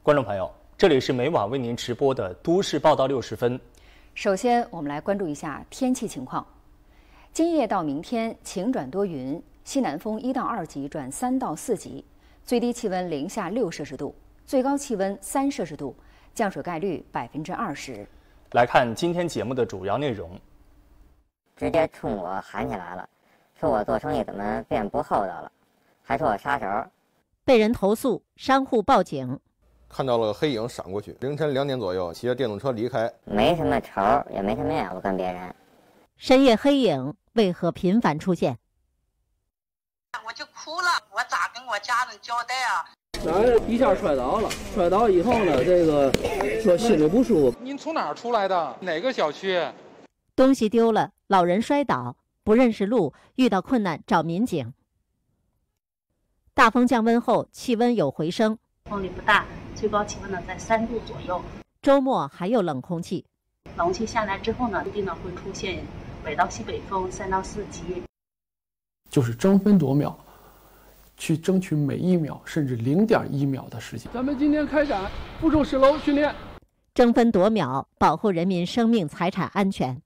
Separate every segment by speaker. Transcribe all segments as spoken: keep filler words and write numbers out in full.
Speaker 1: 观众朋友，这里是每晚为您直播的《都市报道六十分》。
Speaker 2: 首先，我们来关注一下天气情况。今夜到明天晴转多云，西南风一到二级转三到四级，最低气温零下六摄氏度，最高气温三摄氏度，降水概率百分之二十。
Speaker 1: 来看今天节目的主要内容。
Speaker 3: 直接冲我喊起来了，说我做生意怎么变不厚道了，还说我杀手。
Speaker 4: 被人投诉，商户报警。
Speaker 5: 看到了黑影闪过去，凌晨两点左右骑着电动车离开，
Speaker 3: 没什么仇，也没什么怨，我跟别人。
Speaker 4: 深夜黑影为何频繁出现？
Speaker 6: 我就哭了，我咋跟我家人交代啊？
Speaker 7: 男人一下摔倒了，摔倒以后呢，这个说心里不舒服。
Speaker 8: 您从哪儿出来的？哪个小区？
Speaker 4: 东西丢了，老人摔倒，不认识路，遇到困难找民警。大风降温后，气温有回升，
Speaker 9: 风力不大，最高气温呢在三度左右。
Speaker 4: 周末还有冷空气，
Speaker 9: 冷空气下来之后呢，地呢会出现北到西北风三到四级，
Speaker 10: 就是争分夺秒，去争取每一秒甚至零点一秒的时间。
Speaker 7: 咱们今天开展步骤十楼训练，
Speaker 4: 争分夺秒，保护人民生命财产安全。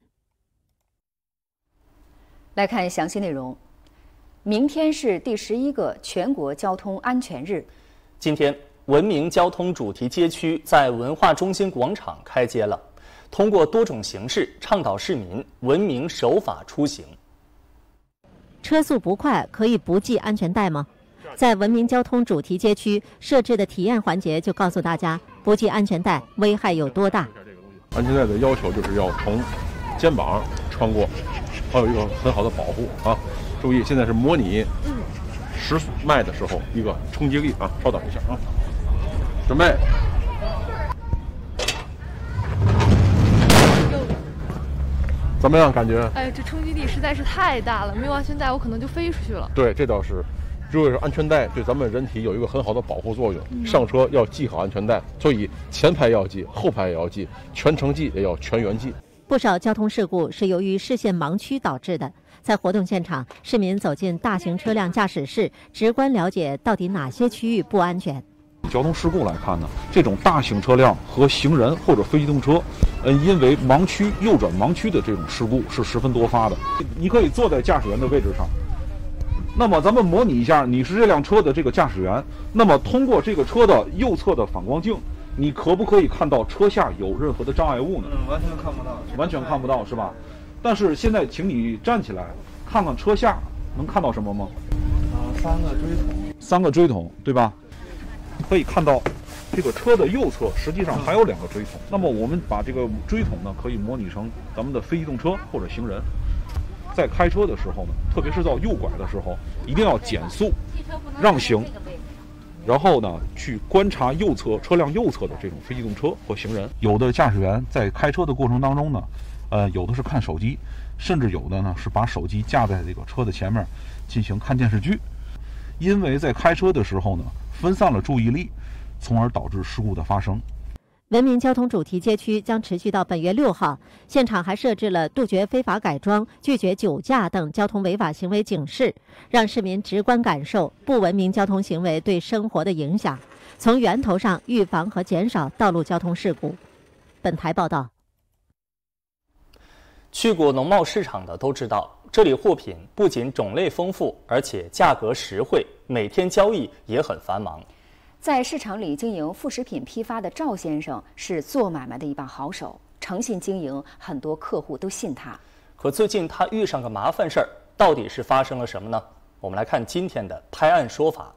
Speaker 2: 来看详细内容。明天是第十一个全国交通安全日。
Speaker 1: 今天，文明交通主题街区在文化中心广场开街了，通过多种形式倡导市民文明守法出行。
Speaker 4: 车速不快可以不系安全带吗？在文明交通主题街区设置的体验环节就告诉大家，不系安全带危害有多大。
Speaker 11: 安全带的要求就是要从肩膀穿过，还有一个很好的保护啊。注意，现在是模拟时迈的时候一个冲击力啊，稍等一下啊，准备。怎么样？感觉？
Speaker 12: 哎，这冲击力实在是太大了，没有安全带我可能就飞出去了。
Speaker 11: 对，这倒是。如果是安全带对咱们人体有一个很好的保护作用，嗯、上车要系好安全带，所以前排要系，后排也要系，全程系也要全员系。
Speaker 4: 不少交通事故是由于视线盲区导致的。在活动现场，市民走进大型车辆驾驶室，直观了解到底哪些区域不安全。
Speaker 13: 交通事故来看呢，这种大型车辆和行人或者非机动车，嗯，因为盲区右转盲区的这种事故是十分多发的。你可以坐在驾驶员的位置上，那么咱们模拟一下，你是这辆车的这个驾驶员，那么通过这个车的右侧的反光镜，你可不可以看到车下有任何的障碍物呢？
Speaker 14: 嗯，完全看不到，
Speaker 13: 完全看不到是吧？但是现在，请你站起来，看看车下，能看到什么吗？
Speaker 14: 啊，三个锥筒。
Speaker 13: 三个锥筒，对吧？可以看到，这个车的右侧实际上还有两个锥筒。那么我们把这个锥筒呢，可以模拟成咱们的非机动车或者行人。在开车的时候呢，特别是到右拐的时候，一定要减速、让行，然后呢，去观察右侧车辆右侧的这种非机动车和行人。有的驾驶员在开车的过程当中呢。呃，有的是看手机，甚至有的呢是把手机架在这个车的前面进行看电视剧，因为在开车的时候呢分散了注意力，从而导致事故的发生。
Speaker 4: 文明交通主题街区将持续到本月六号，现场还设置了杜绝非法改装、拒绝酒驾等交通违法行为警示，让市民直观感受不文明交通行为对生活的影响，从源头上预防和减少道路交通事故。本台报道。
Speaker 1: 去过农贸市场的都知道，这里货品不仅种类丰富，而且价格实惠，每天交易也很繁忙。
Speaker 2: 在市场里经营副食品批发的赵先生是做买卖的一把好手，诚信经营，很多客户都信他。
Speaker 1: 可最近他遇上个麻烦事儿，到底是发生了什么呢？我们来看今天的拍案说法。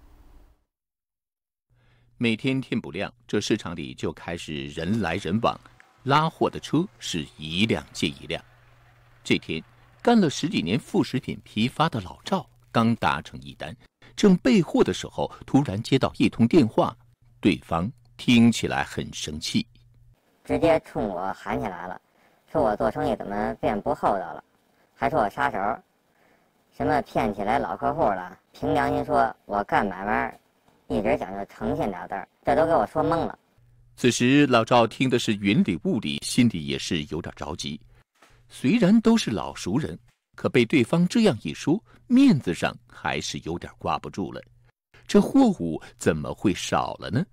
Speaker 15: 每天天不亮，这市场里就开始人来人往。拉货的车是一辆接一辆。这天，干了十几年副食品批发的老赵刚达成一单，正备货的时候，突然接到一通电话，对方听起来很生气，
Speaker 3: 直接冲我喊起来了，说我做生意怎么变不厚道了，还说我杀手，什么骗起来老客户了。凭良心说，我干买卖一直讲究诚信俩字儿，这都给我说懵了。
Speaker 15: 此时老赵听的是云里雾里，心里也是有点着急。虽然都是老熟人，可被对方这样一说，面子上还是有点挂不住了。这货物怎么会少了呢？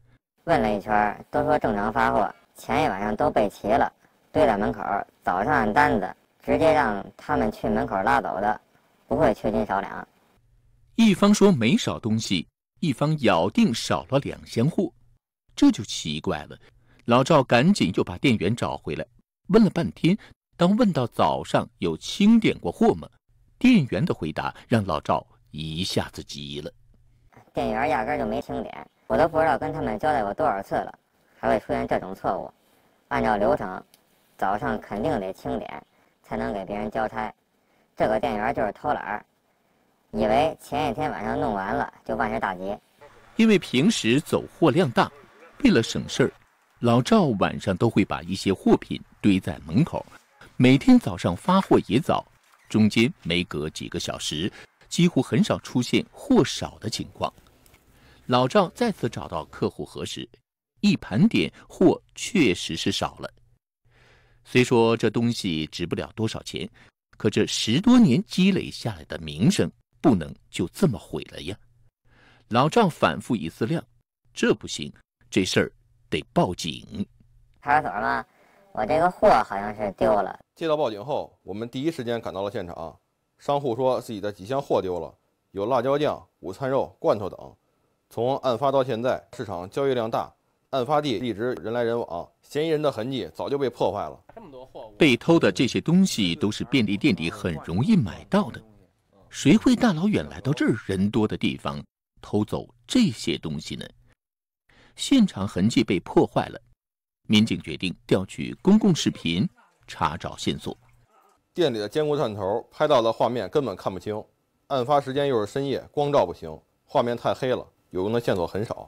Speaker 3: 问了一圈，都说正常发货，前一晚上都备齐了，堆在门口，早上按单子直接让他们去门口拉走的，不会缺斤少两。
Speaker 15: 一方说没少东西，一方咬定少了两箱货，这就奇怪了。老赵赶紧又把店员找回来，问了半天，当问到早上有清点过货吗？店员的回答让老赵一下子急了。
Speaker 3: 店员压根就没清点，我都不知道跟他们交代过多少次了，还会出现这种错误。按照流程，早上肯定得清点，才能给别人交差。这个店员就是偷懒儿，以为前一天晚上弄完了就万事大吉。
Speaker 15: 因为平时走货量大，为了省事儿，老赵晚上都会把一些货品堆在门口，每天早上发货也早，中间没隔几个小时，几乎很少出现货少的情况。老赵再次找到客户核实，一盘点，货确实是少了。虽说这东西值不了多少钱，可这十多年积累下来的名声不能就这么毁了呀。老赵反复一思量，这不行，这事儿得报警。
Speaker 3: 派出所吗？我这个货好像是丢了。
Speaker 5: 接到报警后，我们第一时间赶到了现场。商户说自己的几箱货丢了，有辣椒酱、午餐肉、罐头等。从案发到现在，市场交易量大，案发地一直人来人往，嫌疑人的痕迹早就被破坏了。
Speaker 15: 被偷的这些东西都是便利店里很容易买到的，谁会大老远来到这儿人多的地方偷走这些东西呢？现场痕迹被破坏了，民警决定调取公共视频查找线索。
Speaker 5: 店里的监控探头拍到的画面根本看不清，案发时间又是深夜，光照不行，画面太黑了，有用的线索很少。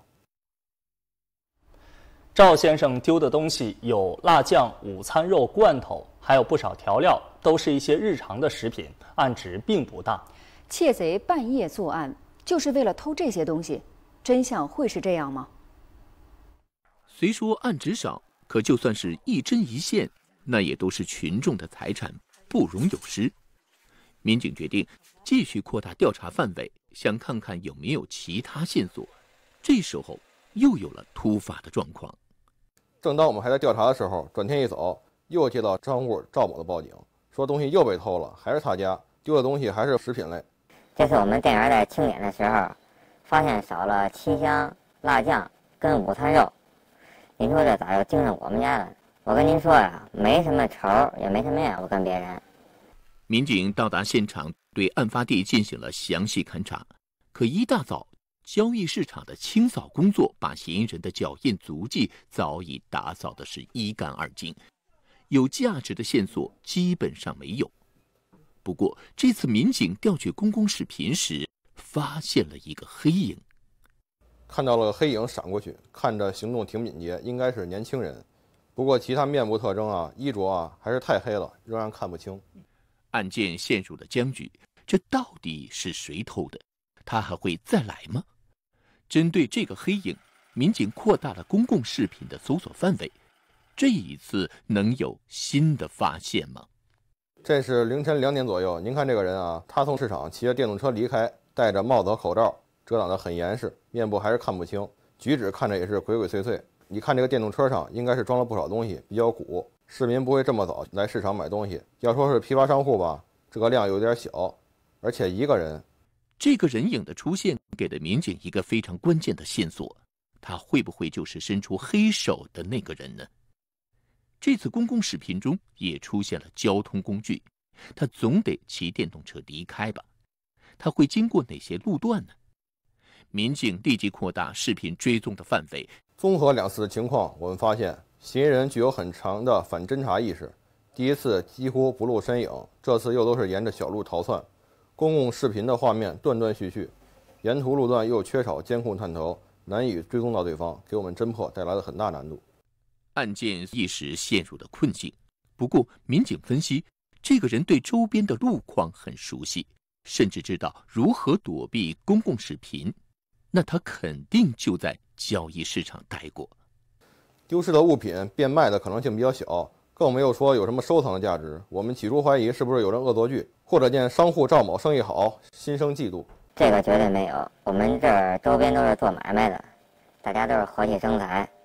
Speaker 1: 赵先生丢的东西有辣酱、午餐肉、罐头，还有不少调料，都是一些日常的食品，案值并不大。
Speaker 2: 窃贼半夜作案，就是为了偷这些东西，真相会是这样吗？
Speaker 15: 虽说案值少，可就算是一针一线，那也都是群众的财产，不容有失。民警决定继续扩大调查范围，想看看有没有其他线索。这时候又有了突发的状况。
Speaker 5: 正当我们还在调查的时候，转天一早又接到商户赵某的报警，说东西又被偷了，还是他家丢的东西还是食品类。
Speaker 3: 这次我们店员在清点的时候，发现少了七箱辣酱跟午餐肉。您说这咋又盯上我们家了？我跟您说呀，没什么仇，也没什么怨，我跟别人。
Speaker 15: 民警到达现场，对案发地进行了详细勘查。可一大早，交易市场的清扫工作把嫌疑人的脚印足迹早已打扫的是一干二净，有价值的线索基本上没有。不过这次民警调取公共视频时，发现了一个黑影。
Speaker 5: 看到了黑影闪过去，看着行动挺敏捷，应该是年轻人。不过其他面部特征啊、衣着啊，还是太黑了，仍然看不清。
Speaker 15: 案件陷入了僵局，这到底是谁偷的？他还会再来吗？针对这个黑影，民警扩大了公共视频的搜索范围。这一次能有新的发现吗？
Speaker 5: 这是凌晨两点左右，您看这个人啊，他从市场骑着电动车离开，戴着帽子和口罩，遮挡得很严实，面部还是看不清，举止看着也是鬼鬼祟祟。你看这个电动车上应该是装了不少东西，比较鼓。市民不会这么早来市场买东西，要说是批发商户吧，这个量有点小，而且一个人。
Speaker 15: 这个人影的出现给了民警一个非常关键的线索，他会不会就是伸出黑手的那个人呢？这次公共视频中也出现了交通工具，他总得骑电动车离开吧？他会经过哪些路段呢？民警立即扩大视频追踪的范围。
Speaker 5: 综合两次的情况，我们发现嫌疑人具有很强的反侦查意识。第一次几乎不露身影，这次又都是沿着小路逃窜。公共视频的画面断断续续，沿途路段又缺少监控探头，难以追踪到对方，给我们侦破带来了很大难度。
Speaker 15: 案件一时陷入了困境。不过民警分析，这个人对周边的路况很熟悉，甚至知道如何躲避公共视频，那他肯定就在交易市场待过。
Speaker 5: 丢失的物品变卖的可能性比较小，更没有说有什么收藏的价值。我们起初怀疑是不是有人恶作剧，或者见商户赵某生意好，心生嫉妒。
Speaker 3: 这个绝对没有，我们这儿周边都是做买卖的，大家都是和气生财。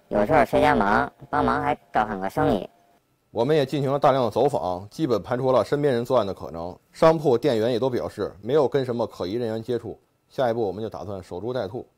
Speaker 3: 有时候谁家忙，帮忙还照看个生意。
Speaker 5: 我们也进行了大量的走访，基本排除了身边人作案的可能。商铺店员也都表示没有跟什么可疑人员接触。下一步我们就打算守株待兔。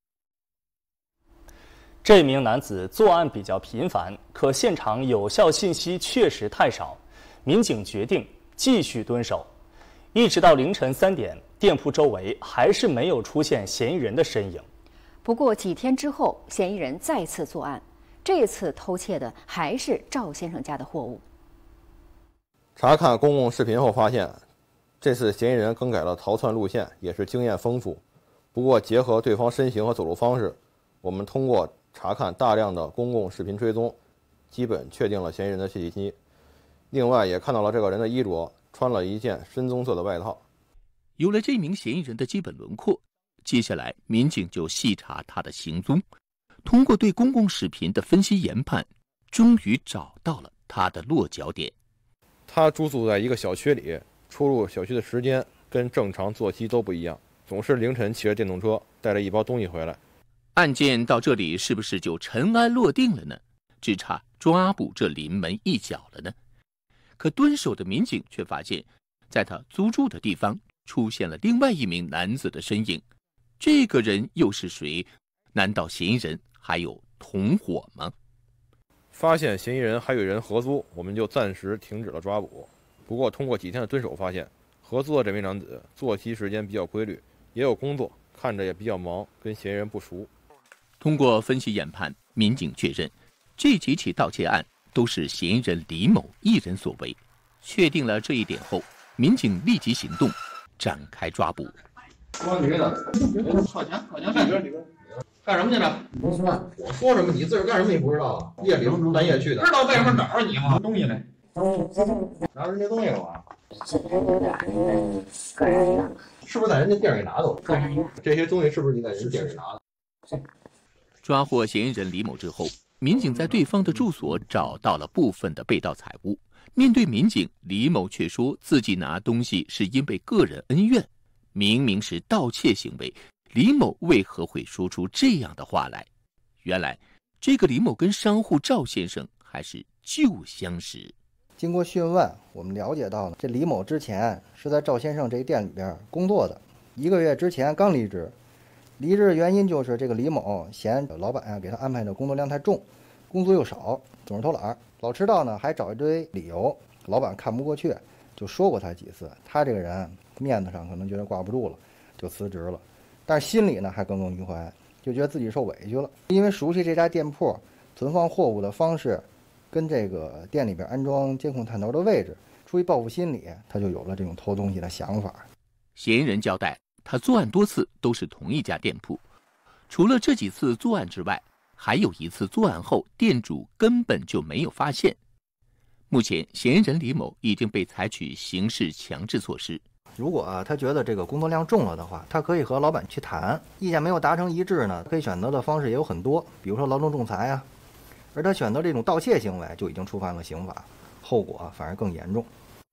Speaker 1: 这名男子作案比较频繁，可现场有效信息确实太少，民警决定继续蹲守。一直到凌晨三点，店铺周围还是没有出现嫌疑人的身影。
Speaker 2: 不过几天之后，嫌疑人再次作案，这次偷窃的还是赵先生家的货物。
Speaker 5: 查看公共视频后发现，这次嫌疑人更改了逃窜路线，也是经验丰富。不过结合对方身形和走路方式，我们通过查看大量的公共视频追踪，基本确定了嫌疑人的信息。另外也看到了这个人的衣着，穿了一件深棕色的外套。
Speaker 15: 有了这名嫌疑人的基本轮廓，接下来民警就细查他的行踪。通过对公共视频的分析研判，终于找到了他的落脚点。
Speaker 5: 他住宿在一个小区里，出入小区的时间跟正常作息都不一样，总是凌晨骑着电动车带着一包东西回来。
Speaker 15: 案件到这里是不是就尘埃落定了呢？只差抓捕这临门一脚了呢？可蹲守的民警却发现，在他租住的地方出现了另外一名男子的身影。这个人又是谁？难道嫌疑人还有同伙吗？
Speaker 5: 发现嫌疑人还有人合租，我们就暂时停止了抓捕。不过通过几天的蹲守发现，合租的这名男子作息时间比较规律，也有工作，看着也比较忙，跟嫌疑人不熟。
Speaker 15: 通过分析研判，民警确认这几起盗窃案都是嫌疑人李某一人所为。确定了这一点后，民警立即行动，展开抓捕。
Speaker 16: 说女的，靠前，靠前，干这里边，干什么去了？不说，我说什么？你自个儿干什么？你不知道啊？夜里半夜去的，知道外面哪儿你吗？东西呢？拿人家东西了吧？这有点那个个人用，是不是在人家店里拿的？个人用。这些东西是不是你在人家店里拿的？
Speaker 15: 抓获嫌疑人李某之后，民警在对方的住所找到了部分的被盗财物。面对民警，李某却说自己拿东西是因为个人恩怨。明明是盗窃行为，李某为何会说出这样的话来？原来，这个李某跟商户赵先生还是旧相识。
Speaker 17: 经过讯问，我们了解到了，这李某之前是在赵先生这一店里边工作的，一个月之前刚离职。离职的原因就是这个李某嫌老板啊给他安排的工作量太重，工作又少，总是偷懒，老迟到呢，还找一堆理由，老板看不过去，就说过他几次。他这个人面子上可能觉得挂不住了，就辞职了，但是心里呢还耿耿于怀，就觉得自己受委屈了。因为熟悉这家店铺存放货物的方式，跟这个店里边安装监控探头的位置，出于报复心理，他就有了这种偷东西的想法。
Speaker 15: 嫌疑人交代，他作案多次都是同一家店铺，除了这几次作案之外，还有一次作案后店主根本就没有发现。目前嫌疑人李某已经被采取刑事强制措施。
Speaker 17: 如果啊他觉得这个工作量重了的话，他可以和老板去谈，意见没有达成一致呢，可以选择的方式也有很多，比如说劳动仲裁啊。而他选择这种盗窃行为，就已经触犯了刑法，后果啊反而更严重。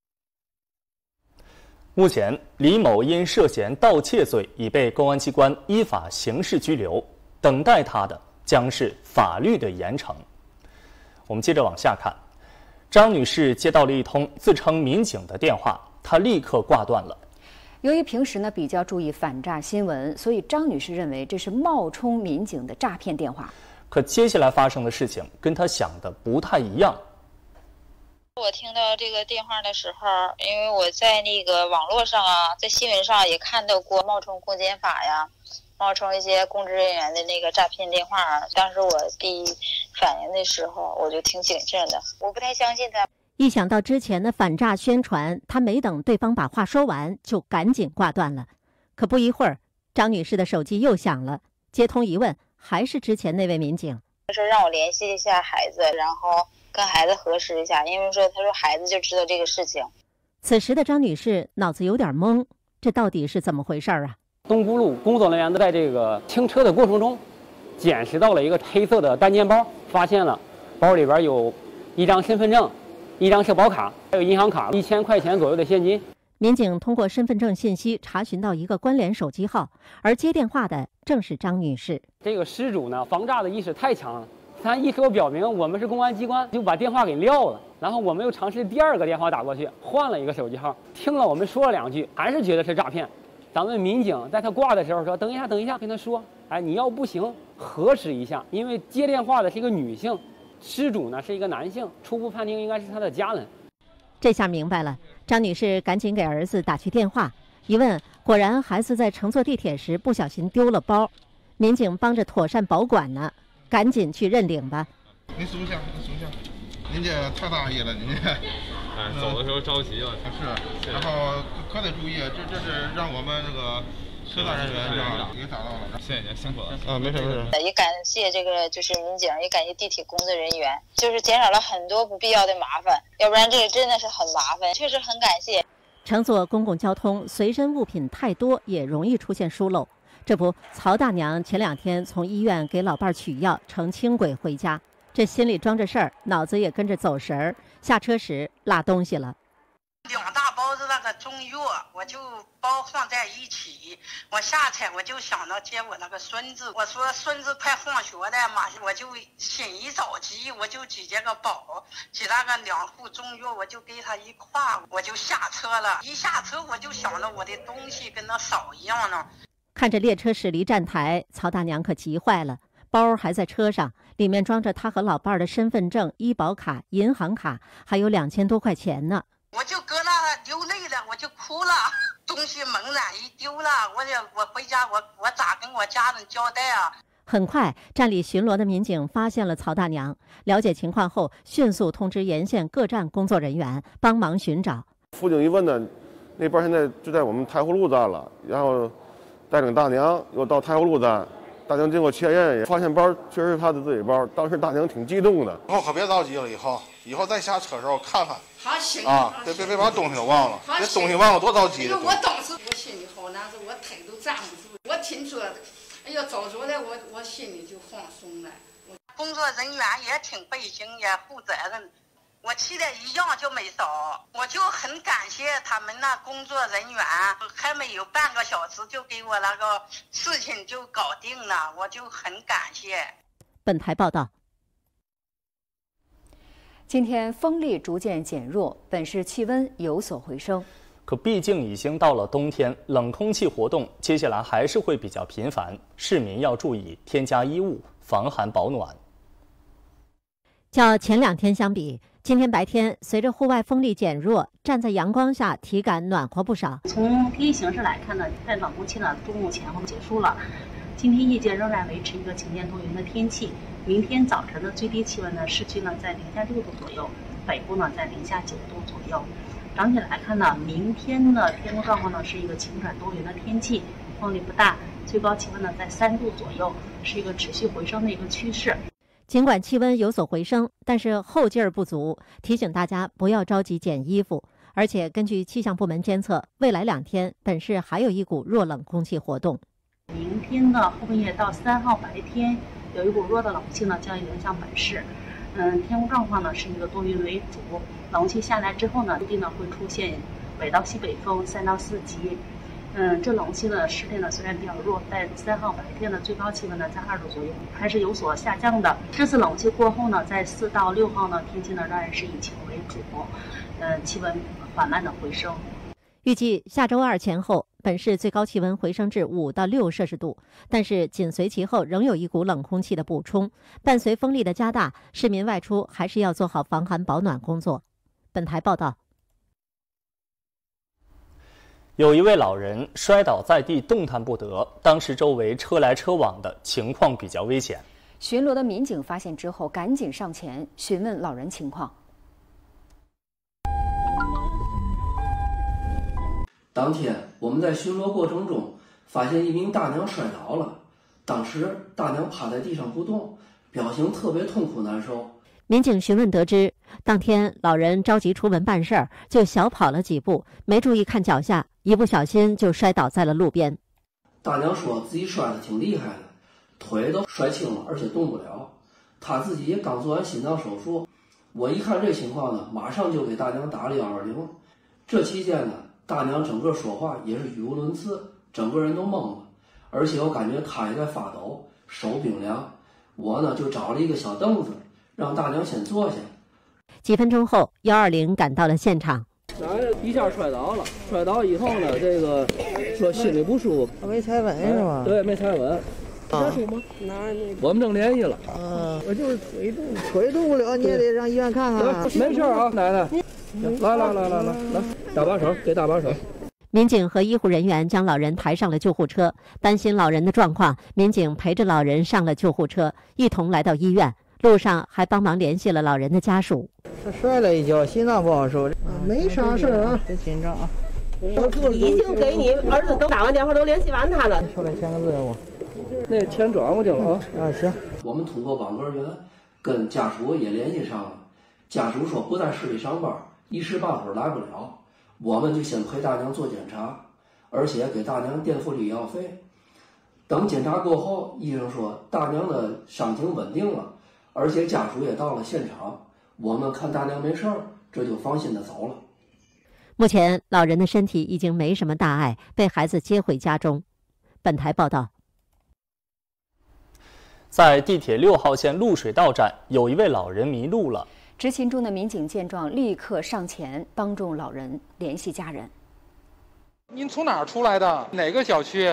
Speaker 1: 目前，李某因涉嫌盗窃罪已被公安机关依法刑事拘留，等待他的将是法律的严惩。我们接着往下看，张女士接到了一通自称民警的电话，她立刻挂断了。
Speaker 2: 由于平时呢比较注意反诈新闻，所以张女士认为这是冒充民警的诈骗电话。
Speaker 1: 可接下来发生的事情跟她想的不太一样。
Speaker 18: 我听到这个电话的时候，因为我在那个网络上啊，在新闻上也看到过冒充公检法呀，冒充一些公职人员的那个诈骗电话。当时我第一反应的时候，我就挺谨慎的，我不太相信他。
Speaker 4: 一想到之前的反诈宣传，他没等对方把话说完，就赶紧挂断了。可不一会儿，张女士的手机又响了，接通一问，还是之前那位民警。
Speaker 18: 他说让我联系一下孩子，然后跟孩子核实一下，因为说他说孩子就知道这个事情。
Speaker 4: 此时的张女士脑子有点懵，这到底是怎么回事啊？
Speaker 19: 东湖路工作人员在这个清车的过程中，捡拾到了一个黑色的单肩包，发现了包里边有一张身份证、一张社保卡，还有银行卡，一千块钱左右的现金。
Speaker 4: 民警通过身份证信息查询到一个关联手机号，而接电话的正是张女士。
Speaker 19: 这个失主呢，防诈的意识太强了， 他一手表明我们是公安机关，就把电话给撂了。然后我们又尝试第二个电话打过去，换了一个手机号，听了我们说了两句，还是觉得是诈骗。咱们民警在他挂的时候说：“等一下，等一下，跟他说，哎，你要不行，核实一下，因为接电话的是一个女性，失主呢是一个男性，初步判定应该是他的家人。”
Speaker 4: 这下明白了，张女士赶紧给儿子打去电话，一问，果然孩子在乘坐地铁时不小心丢了包，民警帮着妥善保管呢，赶紧去认领吧。
Speaker 16: 您收下，您收下，您这太大意了，您这。
Speaker 20: 哎，走的时候着急了。
Speaker 16: 是，然后可得注意，这这是让我们这个车站人员是吧给打到了。
Speaker 20: 谢谢您，辛苦了。
Speaker 16: 啊，没事没事。
Speaker 18: 也感谢这个就是民警，也感谢地铁工作人员，就是减少了很多不必要的麻烦，要不然这个真的是很麻烦，确实很感谢。
Speaker 4: 乘坐公共交通，随身物品太多也容易出现疏漏。这不，曹大娘前两天从医院给老伴儿取药，乘轻轨回家，这心里装着事儿，脑子也跟着走神儿。下车时落东西了，
Speaker 6: 两大包子那个中药，我就包放在一起。我下车我就想到接我那个孙子，我说孙子快放学了嘛，我就心一着急，我就举这个包，举那个两副中药，我就给他一挎，我就下车了。一下车我就想到我的东西跟那少一样呢。
Speaker 4: 看着列车驶离站台，曹大娘可急坏了。包还在车上，里面装着他和老伴儿的身份证、医保卡、银行卡，还有两千多块钱呢。
Speaker 6: 我就搁那流泪了，我就哭了，东西猛然一丢了，我也我回家我我咋跟我家人交代啊？
Speaker 4: 很快，站里巡逻的民警发现了曹大娘，了解情况后，迅速通知沿线各站工作人员帮忙寻找。
Speaker 21: 辅警一问呢，那边现在就在我们太湖路站了，然后带领大娘又到太湖路站。大娘经过确认，也发现包确实是她的自己包。当时大娘挺激动的。
Speaker 16: 以后可别着急了，以后以后再下车的时候看看。
Speaker 22: 好行
Speaker 16: 啊，别别别把东西都忘了，别东西忘了多着急。
Speaker 22: 我当时我心里好难受，我腿都站不住。我听说，哎呀，早说的，我我心里就放松了。
Speaker 6: 工作人员也挺背心，也负责任。我去的一样就没少，我就很感谢他们那工作人员，还没有半个小时就给我那个事情就搞定了，我就很感谢。
Speaker 4: 本台报道。
Speaker 2: 今天风力逐渐减弱，本市气温有所回升。
Speaker 1: 可毕竟已经到了冬天，冷空气活动接下来还是会比较频繁，市民要注意添加衣物，防寒保暖。
Speaker 4: 较前两天相比，今天白天随着户外风力减弱，站在阳光下体感暖和不少。
Speaker 9: 从天气形势来看呢，在冷空气呢中午前后结束了，今天夜间仍然维持一个晴间多云的天气。明天早晨的最低气温呢，市区呢在零下六度左右，北部呢在零下九度左右。整体来看呢，明天的天空状况呢是一个晴转多云的天气，风力不大，最高气温呢在三度左右，是一个持续回升的一个趋势。
Speaker 4: 尽管气温有所回升，但是后劲儿不足，提醒大家不要着急减衣服。而且根据气象部门监测，未来两天本市还有一股弱冷空气活动。
Speaker 9: 明天的后半夜到三号白天，有一股弱的冷气呢将影响本市。嗯，天空状况呢是一个多云为主，冷气下来之后呢，陆地呢会出现北到西北风三到四级。嗯，这冷气的势力呢虽然比较弱，但三号白天的最高气温呢在二度左右，还是有所下降的。这次冷气过后呢，在四到六号呢，天气呢仍然是以晴为主，嗯，气温缓慢的回升。
Speaker 4: 预计下周二前后，本市最高气温回升至五到六摄氏度，但是紧随其后仍有一股冷空气的补充，伴随风力的加大，市民外出还是要做好防寒保暖工作。本台报道。
Speaker 1: 有一位老人摔倒在地，动弹不得，当时周围车来车往的情况比较危险。
Speaker 2: 巡逻的民警发现之后，赶紧上前询问老人情况。
Speaker 7: 当天我们在巡逻过程中发现一名大娘摔倒了，当时大娘趴在地上不动，表情特别痛苦难受。
Speaker 4: 民警询问得知，当天老人着急出门办事儿，就小跑了几步，没注意看脚下，一不小心就摔倒在了路边。
Speaker 7: 大娘说自己摔得挺厉害的，腿都摔青了，而且动不了。她自己也刚做完心脏手术。我一看这情况呢，马上就给大娘打了一二零。这期间呢，大娘整个说话也是语无伦次，整个人都懵了，而且我感觉她也在发抖，手冰凉。 我呢就找了一个小凳子，让大娘先坐下。
Speaker 4: 几分钟后，幺二零赶到了现场。
Speaker 7: 男人一下摔倒了，摔倒以后呢，这个说心里不舒服，
Speaker 8: 没踩稳是吧？
Speaker 7: 对，没踩稳。家属吗？我们正联系了。
Speaker 8: 啊，我就是推动推动不了，你也得让医院看看。
Speaker 7: 没事啊，奶奶。来来来来来来，搭把手，给搭把手。
Speaker 4: 民警和医护人员将老人抬上了救护车，担心老人的状况，民警陪着老人上了救护车，一同来到医院。路上还帮忙联系了老人的家属。
Speaker 8: 他摔了一跤，心脏不好受，没啥事儿啊，别紧张啊。
Speaker 10: 已经给你儿子都打完电话，都联系完他了。
Speaker 8: 出来签个字我。
Speaker 7: 那钱转过去了啊。
Speaker 8: 啊，行。
Speaker 7: 我们通过网格员跟家属也联系上了，家属说不在市里上班，一时半会儿来不了，我们就先陪大娘做检查，而且给大娘垫付了医药费。等检查过后，医生说大娘的伤情稳定了，而且家属也到了现场，我们看大娘没事儿，这就放心的走了。
Speaker 4: 目前老人的身体已经没什么大碍，被孩子接回家中。本台报道。
Speaker 1: 在地铁六号线路水道站，有一位老人迷路了。
Speaker 2: 执勤中的民警见状，立刻上前帮助老人联系家人。
Speaker 14: 您从哪儿出来的？哪个小区？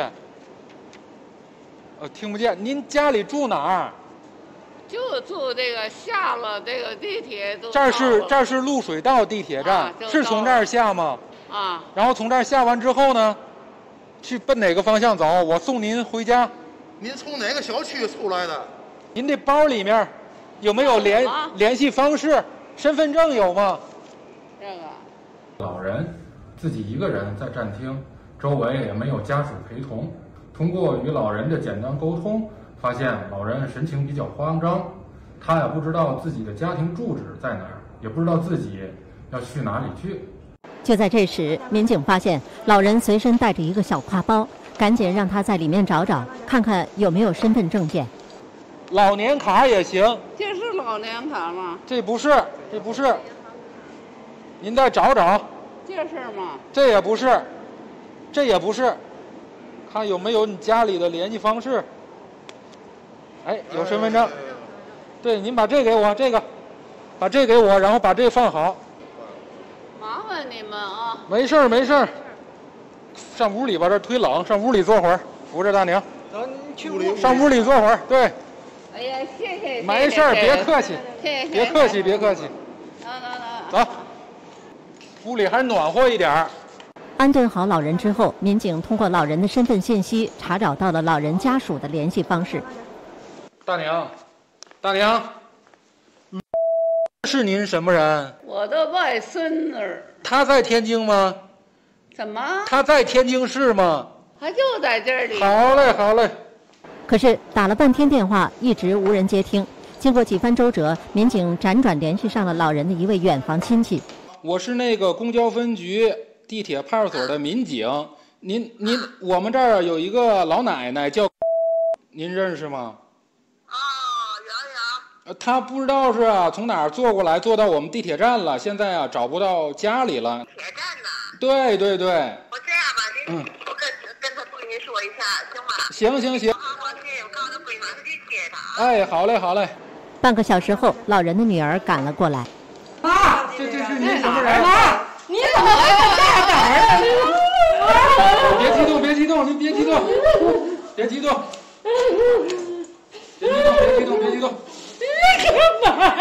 Speaker 14: 呃，听不见。您家里住哪儿？
Speaker 23: 就住这个下了这个地铁都。
Speaker 14: 这儿是这儿是路水道地铁站，啊、是从这儿下吗？
Speaker 23: 啊。
Speaker 14: 然后从这儿下完之后呢，去奔哪个方向走？我送您回家。
Speaker 16: 您从哪个小区出来的？
Speaker 14: 您这包里面有没有联联系方式？身份证有吗？
Speaker 23: 这个。
Speaker 24: 老人自己一个人在站厅，周围也没有家属陪同。通过与老人的简单沟通，发现老人神情比较慌张，他也不知道自己的家庭住址在哪儿，也不知道自己要去哪里去。
Speaker 4: 就在这时，民警发现老人随身带着一个小挎包，赶紧让他在里面找找，看看有没有身份证件。
Speaker 14: 老年卡也行。
Speaker 23: 这是老年卡吗？
Speaker 14: 这不是，这不是。您再找找。
Speaker 23: 这是吗？
Speaker 14: 这也不是，这也不是。看有没有你家里的联系方式。哎，有身份证。对，您把这给我，这个，把这给我，然后把这放好。
Speaker 23: 麻烦你们啊。
Speaker 14: 没事儿，没事儿。上屋里吧，这忒冷，上屋里坐会儿，扶着大娘。上屋里坐会儿，对。
Speaker 23: 哎呀，谢谢。
Speaker 14: 没事儿，别客气，别客气，别客气。
Speaker 23: 走走走。
Speaker 14: 走。屋里还暖和一点儿。
Speaker 4: 安顿好老人之后，民警通过老人的身份信息查找到了老人家属的联系方式。
Speaker 14: 大娘，大娘，是您什么人？
Speaker 23: 我的外孙女。
Speaker 14: 他在天津吗？
Speaker 23: 怎么？
Speaker 14: 他在天津市吗？
Speaker 23: 他就在这里。
Speaker 14: 好嘞，好嘞。
Speaker 4: 可是打了半天电话，一直无人接听。经过几番周折，民警辗转联系上了老人的一位远房亲戚。
Speaker 14: 我是那个公交分局地铁派出所的民警，您您我们这儿有一个老奶奶叫，您认识吗？
Speaker 23: 啊，
Speaker 14: 圆圆。她不知道是啊从哪儿坐过来，坐到我们地铁站了，现在啊找不到家里了。
Speaker 23: 铁站呢？
Speaker 14: 对对对。
Speaker 23: 我这样吧，您
Speaker 14: 嗯，
Speaker 23: 我跟跟他闺女说一下，行吗？
Speaker 14: 行行行。
Speaker 23: 好好谢谢，我告诉他闺女马上去接他。
Speaker 14: 哎，好嘞好嘞。
Speaker 4: 半个小时后，老人的女儿赶了过来。
Speaker 14: 啊，这这是您什么人？
Speaker 23: 妈，你怎么来我大胆
Speaker 14: 儿？别激动，别激动，您别激动，别激动，别激动，别激动，别激动。
Speaker 23: 你干嘛？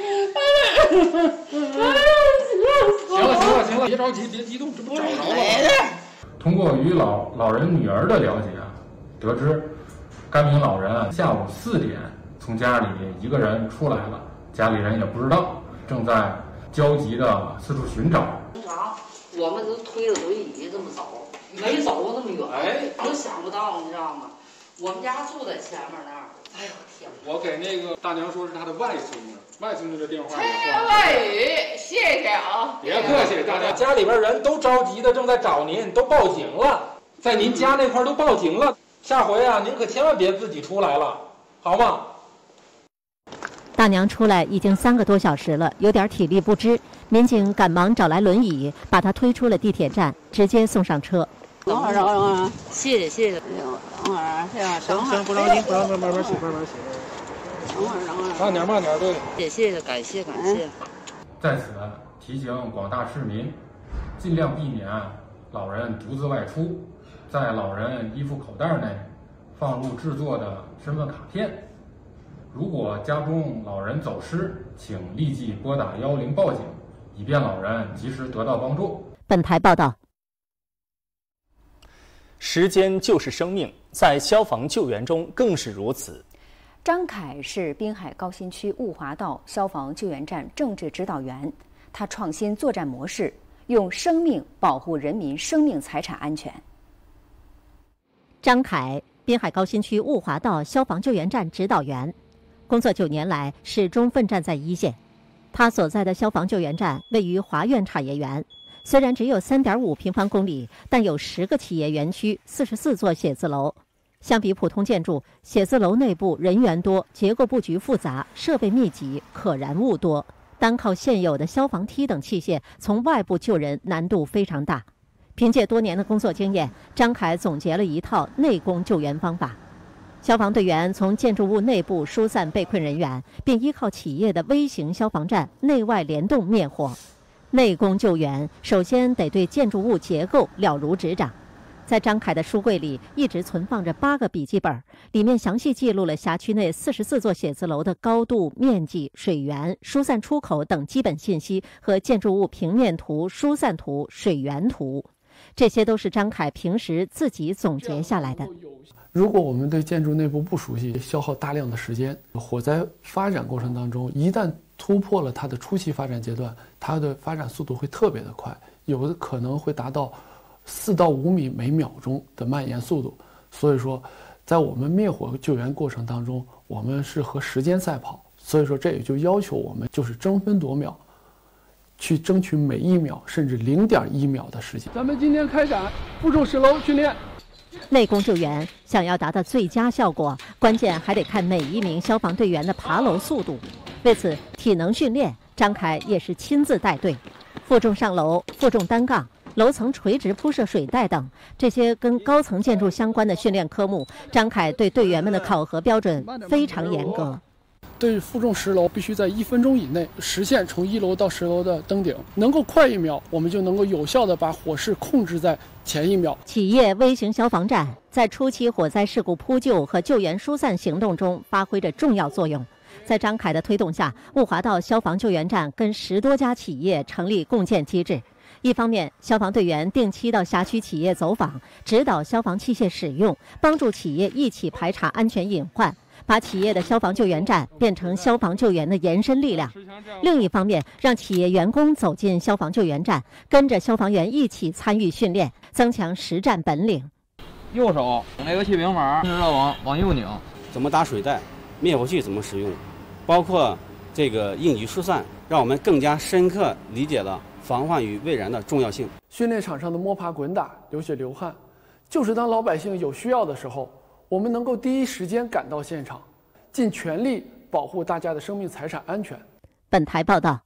Speaker 14: 行了行了行了，别着急，别激动，这不找着了。
Speaker 24: 通过与老老人女儿的了解啊，得知该名老人啊下午四点从家里一个人出来了，家里人也不知道，正在焦急的四处寻找。
Speaker 10: 啥？我们都推着轮椅这么走，没走过那么远，哎，都想不到，你知道吗？我们家住在前面那儿。哎呦天！
Speaker 14: 我给那个大娘说是她的外孙女，外孙女的电话。
Speaker 23: 千外语，谢谢啊！
Speaker 14: 别客气，大娘，家里边人都着急的，正在找您，都报警了，在您家那块都报警了。下回啊，您可千万别自己出来了，好吗？
Speaker 4: 大娘出来已经三个多小时了，有点体力不支。民警赶忙找来轮椅，把她推出了地铁站，直接送上车。
Speaker 10: 等会儿，等会儿，等会儿，谢谢谢谢。等会儿，这样，等会儿。
Speaker 16: 行，不着急，不着急，慢慢洗，慢慢洗。
Speaker 14: 慢点，慢点，对。
Speaker 10: 谢谢，感谢，感谢。
Speaker 24: 在此提醒广大市民，尽量避免老人独自外出，在老人衣服口袋内放入制作的身份卡片。如果家中老人走失，请立即拨打幺幺零报警，以便老人及时得到帮助。
Speaker 4: 本台报道。
Speaker 1: 时间就是生命，在消防救援中更是如此。
Speaker 2: 张凯是滨海高新区雾华道消防救援站政治指导员，他创新作战模式，用生命保护人民生命财产安全。
Speaker 4: 张凯，滨海高新区雾华道消防救援站指导员，工作九年来始终奋战在一线。他所在的消防救援站位于华苑产业园，虽然只有 三点五平方公里，但有十个企业园区，四十四座写字楼。相比普通建筑，写字楼内部人员多，结构布局复杂，设备密集，可燃物多，单靠现有的消防梯等器械，从外部救人难度非常大。凭借多年的工作经验，张凯总结了一套内功救援方法。消防队员从建筑物内部疏散被困人员，并依靠企业的微型消防站内外联动灭火。内功救援首先得对建筑物结构了如指掌。在张凯的书柜里一直存放着八个笔记本，里面详细记录了辖区内四十四座写字楼的高度、面积、水源、疏散出口等基本信息和建筑物平面图、疏散图、水源图，这些都是张凯平时自己总结下来的。
Speaker 3: 如果我们对建筑内部不熟悉，消耗大量的时间。火灾发展过程当中，一旦突破了它的初期发展阶段，它的发展速度会特别的快，有的可能会达到四到五米每秒钟的蔓延速度。所以说，在我们灭火救援过程当中，我们是和时间赛跑。所以说，这也就要求我们就是争分夺秒，去争取每一秒甚至零点一秒的时间。
Speaker 11: 咱们今天开展负重十楼训练。
Speaker 4: 内功救援想要达到最佳效果，关键还得看每一名消防队员的爬楼速度。为此，体能训练张凯也是亲自带队，负重上楼、负重单杠、楼层垂直铺设水带等这些跟高层建筑相关的训练科目，张凯对队员们的考核标准非常严格。
Speaker 11: 对负重十楼必须在一分钟以内实现从一楼到十楼的登顶，能够快一秒，我们就能够有效地把火势控制在前一秒。
Speaker 4: 企业微型消防站在初期火灾事故扑救和救援疏散行动中发挥着重要作用。在张凯的推动下，雾华道消防救援站跟十多家企业成立共建机制。一方面，消防队员定期到辖区企业走访，指导消防器械使用，帮助企业一起排查安全隐患，把企业的消防救援站变成消防救援的延伸力量。另一方面，让企业员工走进消防救援站，跟着消防员一起参与训练，增强实战本领。
Speaker 12: 右手那个气瓶板是要往往右拧，
Speaker 13: 怎么打水带，灭火器怎么使用，包括这个应急疏散，让我们更加深刻理解了防患于未然的重要性。
Speaker 11: 训练场上的摸爬滚打、流血流汗，就是当老百姓有需要的时候，我们能够第一时间赶到现场，尽全力保护大家的生命财产安全。
Speaker 4: 本台报道。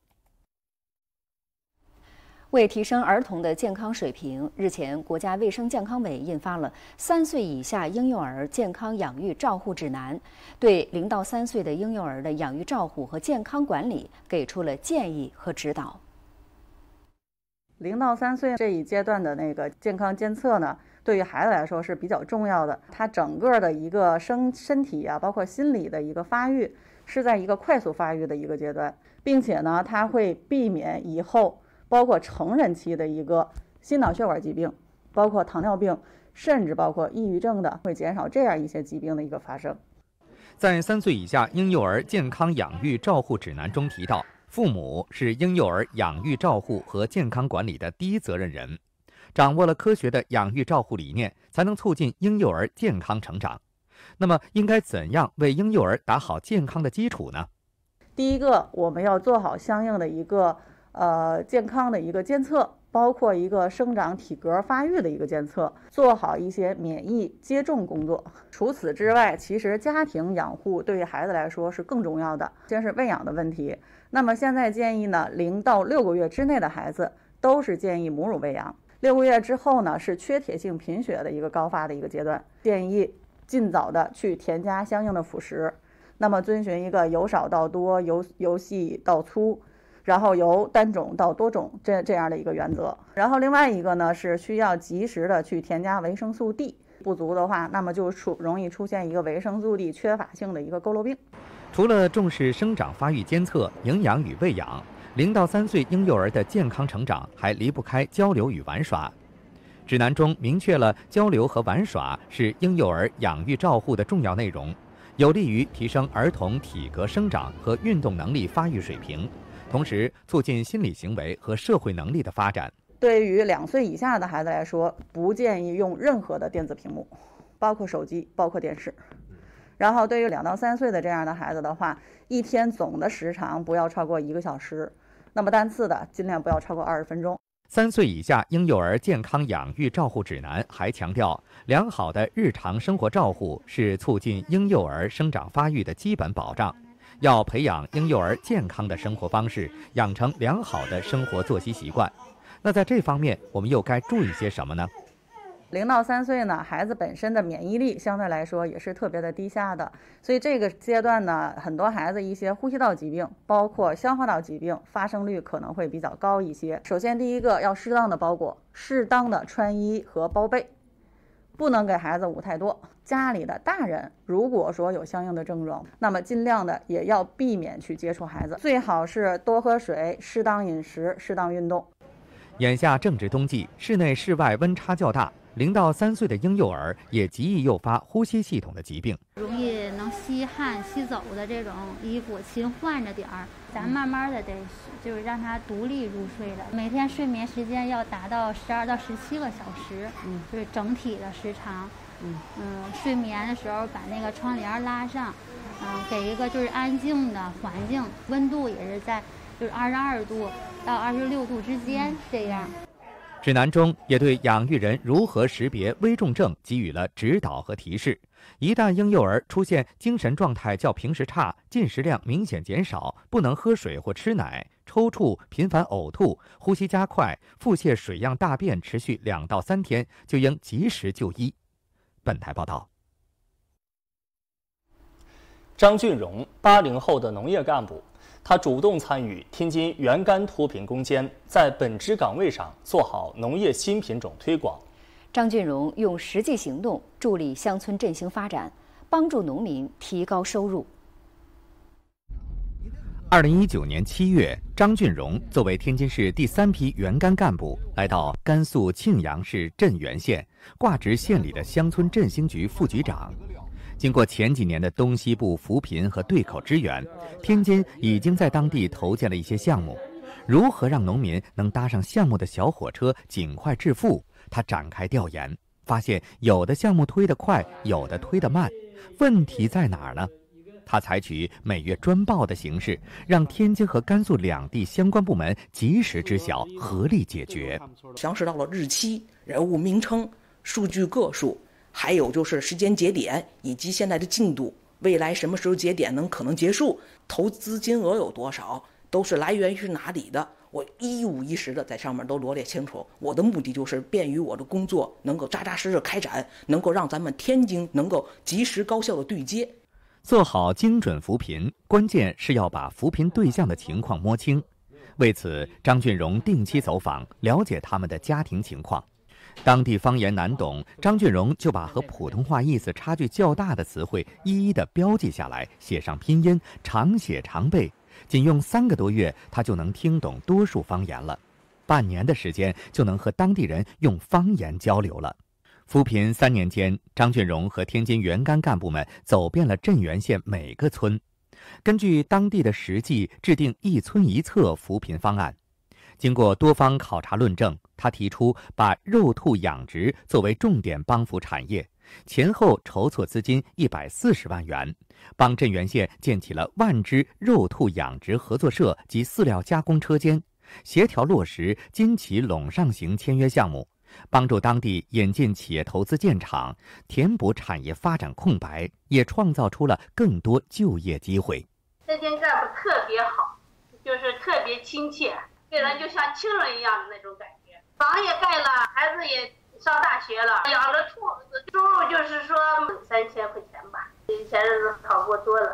Speaker 2: 为提升儿童的健康水平，日前，国家卫生健康委印发了《三岁以下婴幼儿健康养育照护指南》，对零到三岁的婴幼儿的养育照护和健康管理给出了建议和指导。
Speaker 25: 零到三岁这一阶段的那个健康监测呢，对于孩子来说是比较重要的。他整个的一个身身体啊，包括心理的一个发育，是在一个快速发育的一个阶段，并且呢，他会避免以后包括成人期的一个心脑血管疾病，包括糖尿病，甚至包括抑郁症的，会减少这样一些疾病的一个发生。
Speaker 26: 在三岁以下婴幼儿健康养育照护指南中提到，父母是婴幼儿养育照护和健康管理的第一责任人，掌握了科学的养育照护理念，才能促进婴幼儿健康成长。那么，应该怎样为婴幼儿打好健康的基础呢？
Speaker 25: 第一个，我们要做好相应的一个呃健康的一个监测，包括一个生长体格发育的一个监测，做好一些免疫接种工作。除此之外，其实家庭养护对于孩子来说是更重要的，先是喂养的问题。那么现在建议呢，零到六个月之内的孩子都是建议母乳喂养，六个月之后呢是缺铁性贫血的一个高发的一个阶段，建议尽早的去添加相应的辅食。 那么遵循一个由少到多、由由细到粗，然后由单种到多种这这样的一个原则。然后另外一个呢是需要及时的去添加维生素 D， 不足的话，那么就出容易出现一个维生素 D 缺乏性的一个佝偻病。
Speaker 26: 除了重视生长发育监测、营养与喂养，零到三岁婴幼儿的健康成长还离不开交流与玩耍。指南中明确了交流和玩耍是婴幼儿养育照护的重要内容，有利于提升儿童体格生长和运动能力发育水平，同时促进心理行为和社会能力的发展。
Speaker 25: 对于两岁以下的孩子来说，不建议用任何的电子屏幕，包括手机，包括电视。然后对于两到三岁的这样的孩子的话，一天总的时长不要超过一个小时，那么单次的尽量不要超过二十分钟。
Speaker 26: 三岁以下婴幼儿健康养育照护指南还强调，良好的日常生活照护是促进婴幼儿生长发育的基本保障，要培养婴幼儿健康的生活方式，养成良好的生活作息习惯。那在这方面，我们又该注意些什么呢？
Speaker 25: 零到三岁呢，孩子本身的免疫力相对来说也是特别的低下的，所以这个阶段呢，很多孩子一些呼吸道疾病，包括消化道疾病发生率可能会比较高一些。首先，第一个要适当的包裹，适当的穿衣和包被，不能给孩子捂太多。家里的大人如果说有相应的症状，那么尽量的也要避免去接触孩子，最好是多喝水、适当饮食、适当运动。
Speaker 26: 眼下正值冬季，室内室外温差较大，零到三岁的婴幼儿也极易诱发呼吸系统的疾病，
Speaker 5: 容易能吸汗、吸走的这种衣服勤换着点儿，咱慢慢的得就是让他独立入睡的，每天睡眠时间要达到十二到十七个小时，嗯，就是整体的时长，嗯嗯，睡眠的时候把那个窗帘拉上，嗯，给一个就是安静的环境，温度也是在就是二十二度到二十六度之间这样。
Speaker 26: 指南中也对养育人如何识别危重症给予了指导和提示。一旦婴幼儿出现精神状态较平时差、进食量明显减少、不能喝水或吃奶、抽搐、频繁呕吐、呼吸加快、腹泻水样大便持续两到三天，就应及时就医。本台报道。
Speaker 1: 张俊荣，八零后的农业干部。他主动参与天津原柑脱贫攻坚，在本职岗位上做好农业新品种推广。
Speaker 2: 张俊荣用实际行动助力乡村振兴发展，帮助农民提高收入。
Speaker 26: 二零一九年七月，张俊荣作为天津市第三批原柑干部，来到甘肃庆阳市镇原县，挂职县里的乡村振兴局副局长。经过前几年的东西部扶贫和对口支援，天津已经在当地投建了一些项目。如何让农民能搭上项目的小火车尽快致富？他展开调研，发现有的项目推得快，有的推得慢，问题在哪儿呢？他采取每月专报的形式，让天津和甘肃两地相关部门及时知晓，合力解决。
Speaker 15: 详实到了日期、人物名称、数据个数，还有就是时间节点以及现在的进度，未来什么时候节点能可能结束，投资金额有多少，都是来源于哪里的，我一五一十的在上面都罗列清楚。我的目的就是便于我的工作能够扎扎实实开展，能够让咱们天津能够及时高效的对接。
Speaker 26: 做好精准扶贫，关键是要把扶贫对象的情况摸清。为此，张俊荣定期走访，了解他们的家庭情况。当地方言难懂，张俊荣就把和普通话意思差距较大的词汇一一的标记下来，写上拼音，常写常背。仅用三个多月，他就能听懂多数方言了。半年的时间，就能和当地人用方言交流了。扶贫三年间，张俊荣和天津原柑干部们走遍了镇原县每个村，根据当地的实际制定一村一策扶贫方案。经过多方考察论证，他提出把肉兔养殖作为重点帮扶产业，前后筹措资金一百四十万元，帮镇原县建起了万只肉兔养殖合作社及饲料加工车间，协调落实金企垄上型签约项目，帮助当地引进企业投资建厂，填补产业发展空白，也创造出了更多就业机会。
Speaker 17: 这天干部特别好，就是特别亲切，给人就像亲人一样的那种感觉。房也盖了，孩子也上大学了，养了兔子，收入就是说三千块钱吧，以前日子好过多了。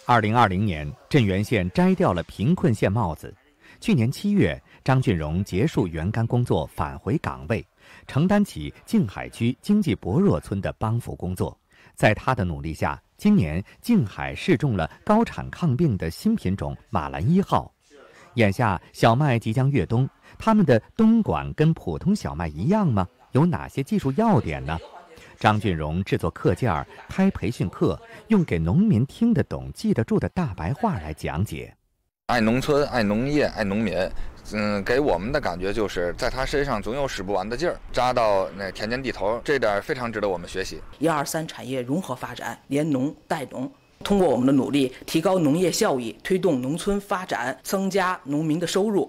Speaker 26: 二零二零年，镇原县摘掉了贫困县帽子。去年七月，张俊荣结束原干工作，返回岗位，承担起静海区经济薄弱村的帮扶工作。在他的努力下，今年静海试种了高产抗病的新品种马兰一号。眼下小麦即将越冬，他们的冬管跟普通小麦一样吗？有哪些技术要点呢？张俊荣制作课件儿，开培训课，用给农民听得懂、记得住的大白话来讲解。
Speaker 6: 爱农村、爱农业、爱农民，嗯，给我们的感觉就是在他身上总有使不完的劲儿，扎到那田间地头，这点非常值得我们学习。
Speaker 15: 一二三产业融合发展，联农带农。通过我们的努力，提高农业效益，推动农村发展，增加农民的收入。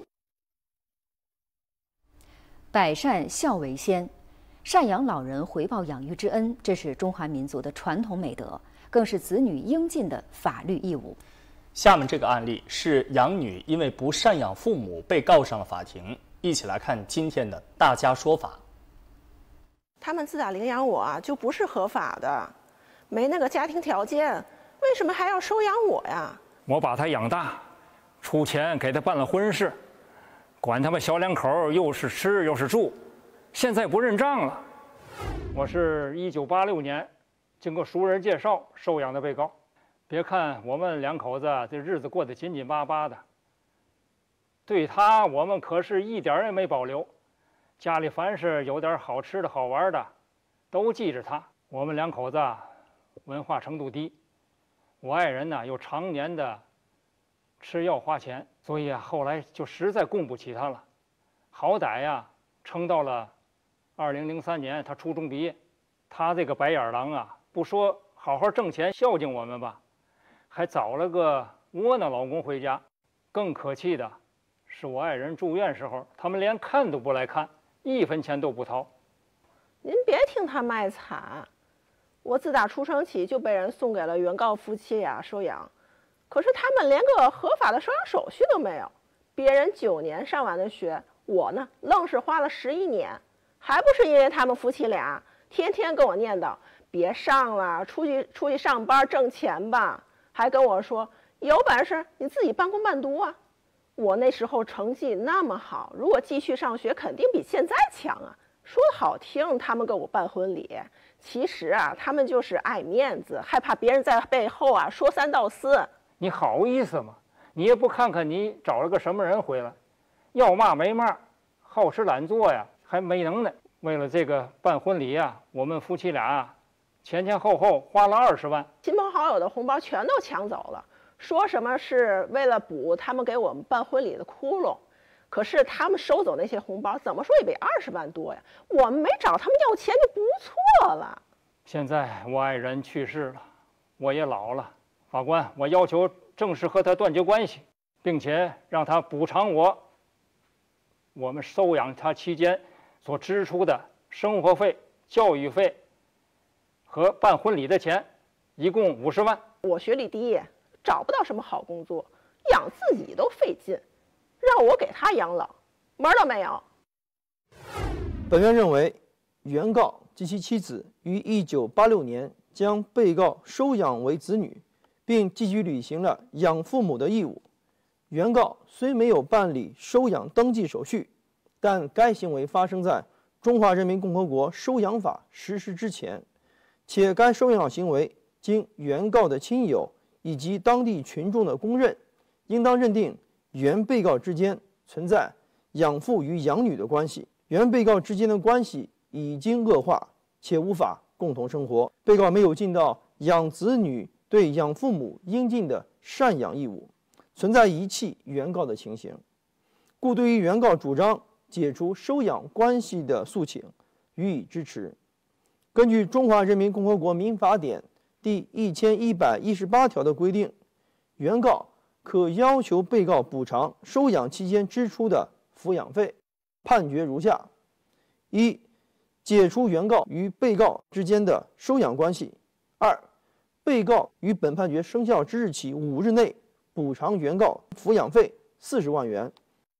Speaker 2: 百善孝为先，赡养老人回报养育之恩，这是中华民族的传统美德，更是子女应尽的法律义务。
Speaker 1: 下面这个案例是养女因为不赡养父母被告上了法庭，一起来看今天的大家说法。
Speaker 18: 他们自打领养我啊，就不是合法的，没那个家庭条件。为什么还要收养我呀？
Speaker 19: 我把他养大，出钱给他办了婚事，管他们小两口又是吃又是住，现在不认账了。我是一九八六年经过熟人介绍收养的被告。别看我们两口子这日子过得紧紧巴巴的，对他我们可是一点也没保留。家里凡是有点好吃的好玩的，都记着他。我们两口子文化程度低。我爱人呢又常年的吃药花钱，所以啊后来就实在供不起他了。好歹呀撑到了二零零三年他初中毕业。他这个白眼狼啊，不说好好挣钱孝敬我们吧，还找了个窝囊老公回家。更可气的是我爱人住院时候，他们连看都不来看，一分钱都不掏。
Speaker 18: 您别听他卖惨，我自打出生起就被人送给了原告夫妻呀收养，可是他们连个合法的收养手续都没有。别人九年上完的学，我呢愣是花了十一年，还不是因为他们夫妻俩天天跟我念叨别上了，出去出去上班挣钱吧，还跟我说有本事你自己半工半读啊。我那时候成绩那么好，如果继续上学肯定比现在强啊。说的好听，他们给我办婚礼，其实啊，他们就是爱面子，害怕别人在背后啊说三道四。
Speaker 19: 你好意思吗？你也不看看你找了个什么人回来，要骂没骂，好吃懒做呀，还没能耐。为了这个办婚礼啊，我们夫妻俩啊，前前后后花了二十万，
Speaker 18: 亲朋好友的红包全都抢走了，说什么是为了补他们给我们办婚礼的窟窿。可是他们收走那些红包，怎么说也得二十万多呀！我们没找他们要钱就不错了。
Speaker 19: 现在我爱人去世了，我也老了，法官，我要求正式和他断绝关系，并且让他补偿我我们收养他期间所支出的生活费、教育费和办婚礼的钱，一共五十万。
Speaker 18: 我学历低，找不到什么好工作，养自己都费劲。让我给他养老，门儿都没有。
Speaker 20: 本院认为，原告及其妻子于一九八六年将被告收养为子女，并积极履行了养父母的义务。原告虽没有办理收养登记手续，但该行为发生在《中华人民共和国收养法》实施之前，且该收养行为经原告的亲友以及当地群众的公认，应当认定原被告之间存在养父与养女的关系，原被告之间的关系已经恶化，且无法共同生活，被告没有尽到养子女对养父母应尽的赡养义务，存在遗弃原告的情形，故对于原告主张解除收养关系的诉请予以支持。根据《中华人民共和国民法典》第一千一百一十八条的规定，原告可要求被告补偿收养期间支出的抚养费。判决如下：一、解除原告与被告之间的收养关系；二、被告于本判决生效之日起五日内补偿原告抚养费四十万元。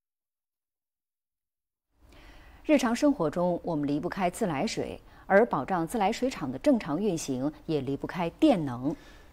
Speaker 2: 日常生活中，我们离不开自来水，而保障自来水厂的正常运行，也离不开电能。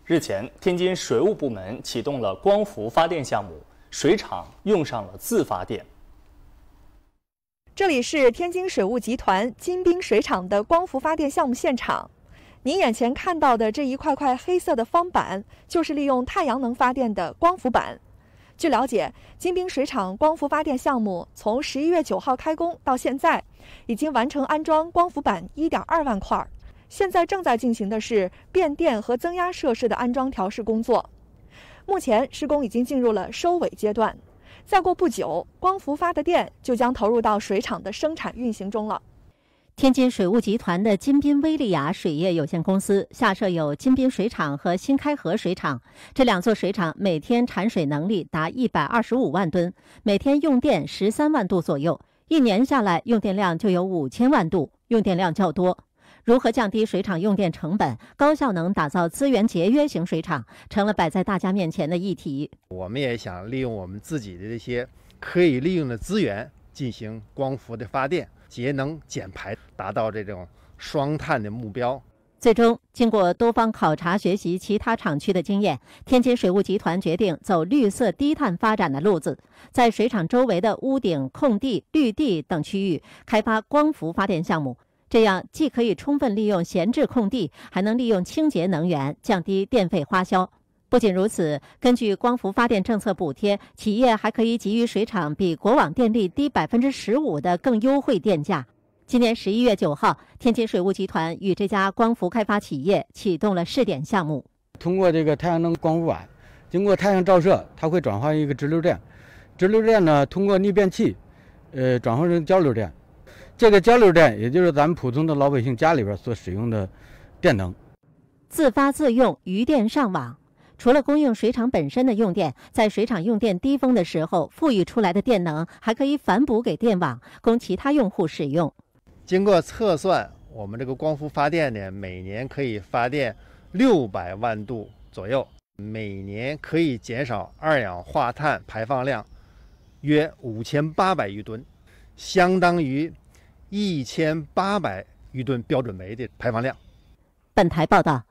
Speaker 1: 日前，天津水务部门启动了光伏发电项目，水厂用上了自发电。
Speaker 7: 这里是天津水务集团金滨水厂的光伏发电项目现场。您眼前看到的这一块块黑色的方板，就是利用太阳能发电的光伏板。据了解，金滨水厂光伏发电项目从十一月九号开工到现在，已经完成安装光伏板一点二万块。现在正在进行的是变电和增压设施的安装调试工作。目前施工已经进入了收尾阶段，再过不久，光伏发的电就将投入到水厂的生产运行中了。
Speaker 4: 天津水务集团的金滨威利亚水业有限公司下设有金滨水厂和新开河水厂，这两座水厂每天产水能力达一百二十五万吨，每天用电十三万度左右，一年下来用电量就有五千万度，用电量较多。如何降低水厂用电成本，高效能打造资源节约型水厂，成了摆在大家面前的议题。
Speaker 8: 我们也想利用我们自己的这些可以利用的资源进行光伏的发电，节能减排，达到这种双碳的目标。
Speaker 4: 最终，经过多方考察学习其他厂区的经验，天津水务集团决定走绿色低碳发展的路子，在水厂周围的屋顶、空地、绿地等区域开发光伏发电项目。这样既可以充分利用闲置空地，还能利用清洁能源，降低电费花销。不仅如此，根据光伏发电政策补贴，企业还可以给予水厂比国网电力低百分之十五的更优惠电价。今年十一月九号，天津水务集团与这家光伏开发企业启动了试点项目。
Speaker 13: 通过这个太阳能光伏板，经过太阳照射，它会转化一个直流电，直流电呢通过逆变器，呃，转换成交流电。这个交流电也就是咱们普通的老百姓家里边所使用的电能。
Speaker 4: 自发自用，余电上网。除了供应水厂本身的用电，在水厂用电低峰的时候，富裕出来的电能还可以反哺给电网，供其他用户使用。
Speaker 8: 经过测算，我们这个光伏发电呢，每年可以发电六百万度左右，每年可以减少二氧化碳排放量约五千八百余吨，相当于一千八百余吨标准煤的排放量。
Speaker 4: 本台报道。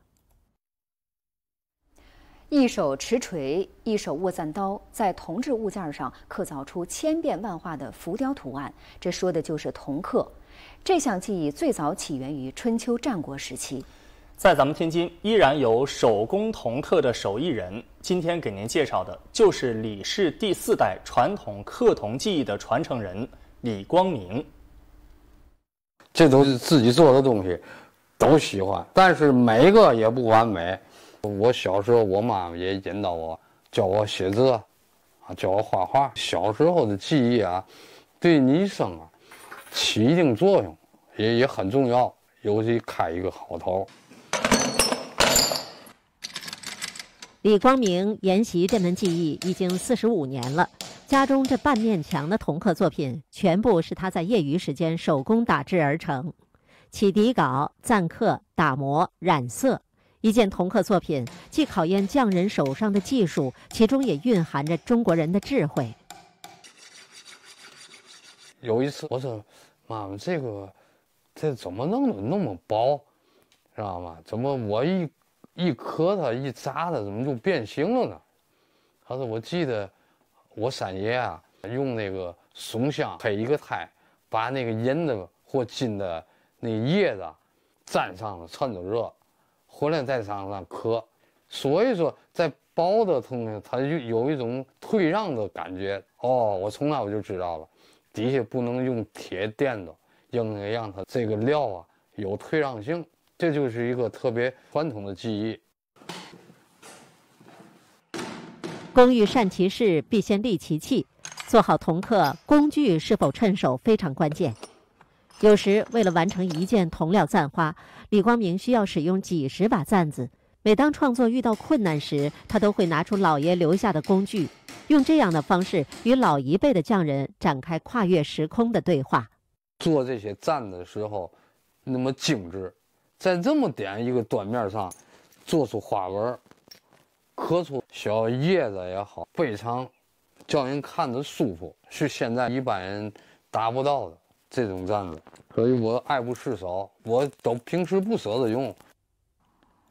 Speaker 2: 一手持锤，一手握钻刀，在铜制物件上刻凿出千变万化的浮雕图案，这说的就是铜刻。这项技艺最早起源于春秋战国时期。
Speaker 1: 在咱们天津，依然有手工铜刻的手艺人。今天给您介绍的就是李氏第四代传统刻铜技艺的传承人李光明。
Speaker 9: 这都是自己做的东西，都喜欢，但是每个也不完美。我小时候，我妈妈也引导我，教我写字，啊，教我画画。小时候的记忆啊，对你一生啊起一定作用，也也很重要，尤其开一个好头。
Speaker 4: 李光明研习这门技艺已经四十五年了，家中这半面墙的铜刻作品全部是他在业余时间手工打制而成，起底稿、暂刻、打磨、染色。一件铜刻作品既考验匠人手上的技术，其中也蕴含着中国人的智慧。
Speaker 9: 有一次我说：“妈妈，这个这怎么弄的那么薄，知道吗？怎么我一一磕它一扎它，怎么就变形了呢？”他说：“我记得我三爷啊，用那个松香配一个胎，把那个银的或金的那个叶子粘上了，趁着热。”回来再上上刻，所以说在薄的东西，它就有一种退让的感觉。哦，我从那我就知道了，底下不能用铁垫的，应该让它这个料啊有退让性，这就是一个特别传统的技艺。
Speaker 4: 工欲善其事，必先利其器。做好铜刻，工具是否趁手非常关键。有时为了完成一件铜料簪花，李光明需要使用几十把簪子。每当创作遇到困难时，他都会拿出老爷留下的工具，用这样的方式与老一辈的匠人展开跨越时空的对话。
Speaker 9: 做这些簪的时候，那么精致，在这么点一个端面上，做出花纹，刻出小叶子也好，非常叫人看着舒服，是现在一般人达不到的。这种簪子，所以我爱不释手，我都平时不舍得用。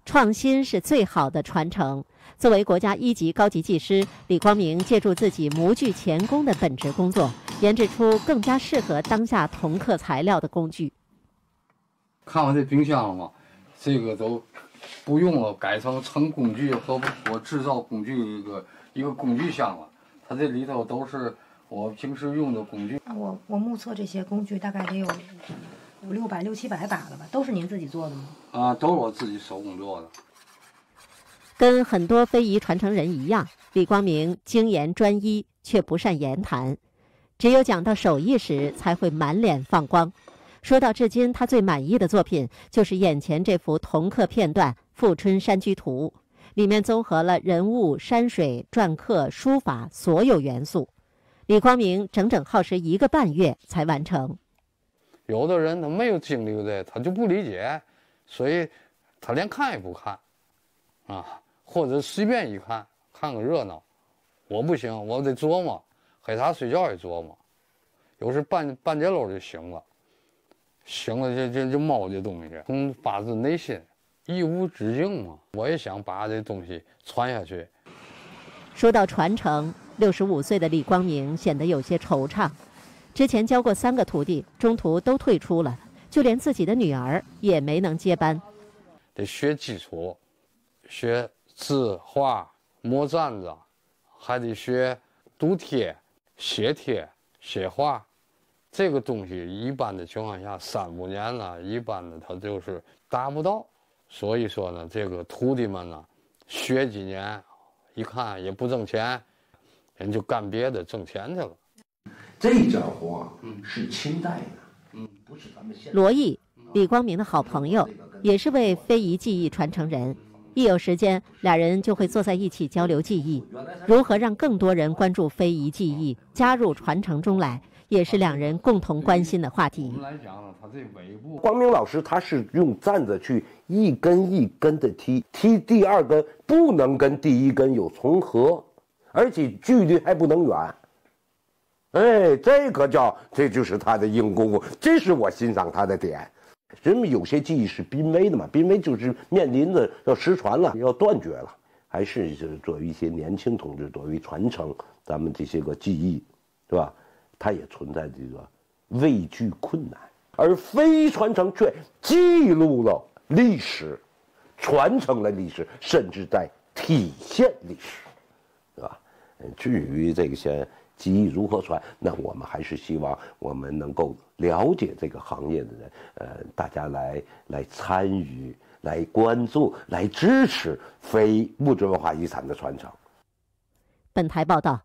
Speaker 4: 创新是最好的传承。作为国家一级高级技师，李光明借助自己模具钳工的本职工作，研制出更加适合当下铜刻材料的工具。
Speaker 9: 看我这冰箱了吗？这个都不用了，改成成工具和我制造工具一个一个工具箱了。它这里头都是我平时用的工具。
Speaker 10: 我我目测这些工具大概得有五六百、六七百把了吧？都是您自己做的吗？
Speaker 9: 啊，都是我自己手工做的。
Speaker 4: 跟很多非遗传承人一样，李光明精研专一，却不善言谈，只有讲到手艺时才会满脸放光。说到至今他最满意的作品，就是眼前这幅铜刻片段《富春山居图》，里面综合了人物、山水、篆刻、书法所有元素。李光明整整耗时一个半月才完成。
Speaker 9: 有的人他没有经历过这，他就不理解，所以他连看也不看，啊，或者随便一看，看个热闹。我不行，我得琢磨，黑茶睡觉也琢磨，有时半半截搂就醒了，醒了就就就冒这东西，从发自内心，一无止境嘛。我也想把这东西传下去。
Speaker 4: 说到传承，六十五岁的李光明显得有些惆怅。之前教过三个徒弟，中途都退出了，就连自己的女儿也没能接班。
Speaker 9: 得学基础，学字画、磨毡子，还得学读帖、写帖、写画。这个东西一般的情况下三五年呢，一般的他就是达不到。所以说呢，这个徒弟们呢，学几年，一看也不挣钱，人就干别的挣钱去了。
Speaker 14: 这件活是清代的，嗯，不是咱们现在。
Speaker 4: 罗毅，李光明的好朋友，也是位非遗技艺传承人。一有时间，俩人就会坐在一起交流技艺，如何让更多人关注非遗技艺，加入传承中来，也是两人共同关心的话题。
Speaker 14: 光明老师他是用毡子去一根一根的踢，踢第二根不能跟第一根有重合，而且距离还不能远。哎，这个叫，这就是他的硬功夫，这是我欣赏他的点。人们有些技艺是濒危的嘛，濒危就是面临着要失传了，要断绝了，还是作为一些年轻同志，作为传承咱们这些个技艺，是吧？它也存在这个畏惧困难，而非传承却记录了历史，传承了历史，甚至在体现历史，是吧？至于这些技艺如何传，那我们还是希望我们能够了解这个行业的人，呃，大家来来参与、来关注、来支持非物质文化遗产的传承。
Speaker 4: 本台报道。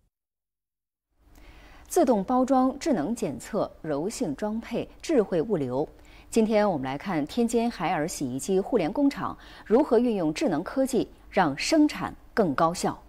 Speaker 2: 自动包装、智能检测、柔性装配、智慧物流。今天我们来看天津海尔洗衣机互联工厂如何运用智能科技，让生产更高效。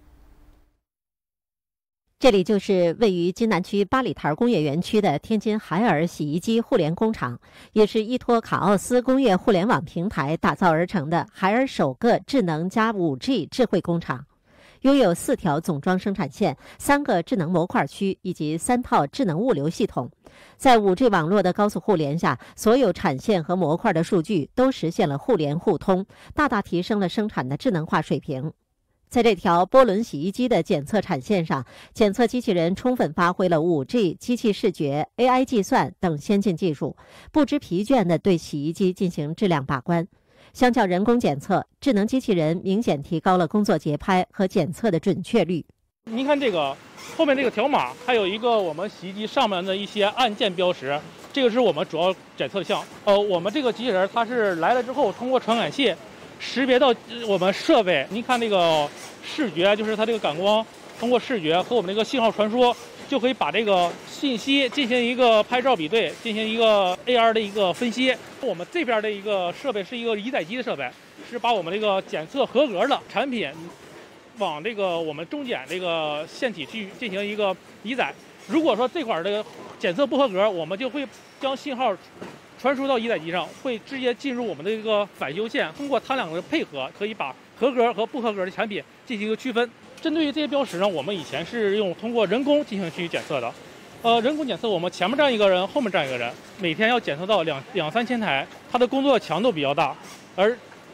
Speaker 4: 这里就是位于津南区八里台工业园区的天津海尔洗衣机互联工厂，也是依托卡奥斯工业互联网平台打造而成的海尔首个智能加 五 G 智慧工厂。拥有四条总装生产线、三个智能模块区以及三套智能物流系统。在 五 G 网络的高速互联下，所有产线和模块的数据都实现了互联互通，大大提升了生产的智能化水平。在这条波轮洗衣机的检测产线上，检测机器人充分发挥了 五 G、机器视觉、A I 计算等先进技术，不知疲倦地对洗衣机进行质量把关。相较人工检测，智能机器人明显提高了工作节拍和检测的准确率。
Speaker 16: 您看这个后面这个条码，还有一个我们洗衣机上面的一些按键标识，这个是我们主要检测项。呃，我们这个机器人它是来了之后，通过传感器识别到我们设备。您看这个视觉，就是它这个感光通过视觉和我们这个信号传输，就可以把这个信息进行一个拍照比对，进行一个 A R 的一个分析。我们这边的一个设备是一个移载机的设备，是把我们这个检测合格的产品往这个我们中检这个线体去进行一个移载。如果说这块的检测不合格，我们就会将信号传输到移载机上，会直接进入我们的一个返修线，通过它两个的配合，可以把合格和不合格的产品进行一个区分。针对于这些标识呢，我们以前是用通过人工进行去检测的。呃，人工检测我们前面站一个人，后面站一个人，每天要检测到两两三千台，它的工作强度比较大。而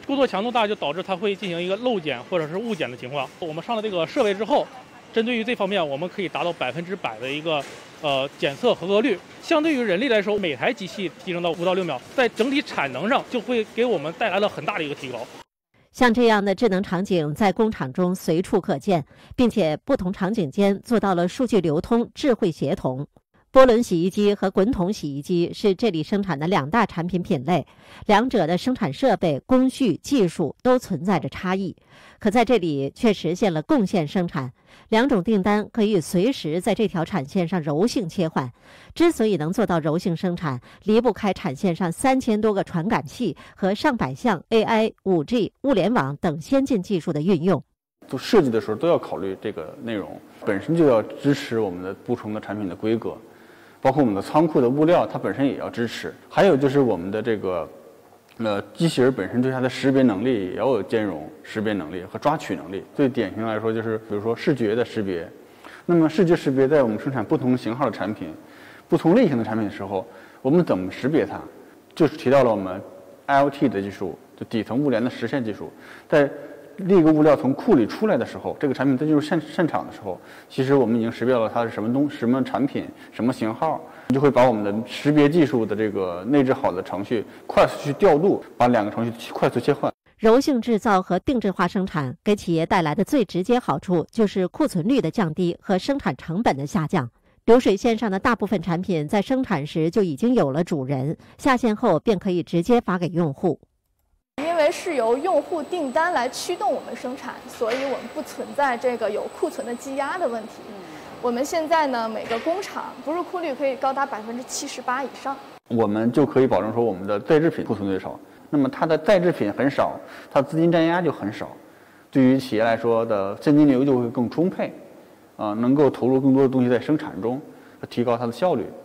Speaker 16: 工作强度大就导致它会进行一个漏检或者是误检的情况。我们上了这个设备之后，针对于这方面，我们可以达到百分之百的一个呃检测合格率。相对于人力来说，每台机器提升到五到六秒，在整体产能上就会给我们带来了很大的一个提高。
Speaker 4: 像这样的智能场景在工厂中随处可见，并且不同场景间做到了数据流通、智慧协同。波轮洗衣机和滚筒洗衣机是这里生产的两大产品品类，两者的生产设备、工序、技术都存在着差异，可在这里却实现了共线生产。两种订单可以随时在这条产线上柔性切换。之所以能做到柔性生产，离不开产线上三千多个传感器和上百项 A I、五 G、物联网等先进技术的运用。
Speaker 3: 做设计的时候都要考虑这个内容，本身就要支持我们的不同的产品的规格。包括我们的仓库的物料，它本身也要支持。还有就是我们的这个，呃，机器人本身对它的识别能力也要有兼容识别能力和抓取能力。最典型来说，就是比如说视觉的识别。那么视觉识别在我们生产不同型号的产品、不同类型的产品的时候，我们怎么识别它？就是提到了我们 I O T 的技术，就底层物联的实现技术，在这个物料从库里出来的时候，这个产品在进入现现场的时候，其实我们已经识别了它是什么东什么产品、什么型号，就会把我们的识别技术的这个内置好的程序快速去调度，把两个程序快速切换。
Speaker 4: 柔性制造和定制化生产给企业带来的最直接好处就是库存率的降低和生产成本的下降。流水线上的大部分产品在生产时就已经有了主人，下线后便可以直接发给用户。
Speaker 12: 因为是由用户订单来驱动我们生产，所以我们不存在这个有库存的积压的问题。我们现在呢，每个工厂不入库率可以高达百分之七十八以上。
Speaker 3: 我们就可以保证说，我们的在制品库存最少。那么它的在制品很少，它资金占压就很少。对于企业来说的现金流就会更充沛，啊，能够投入更多的东西在生产中，提高它的效率。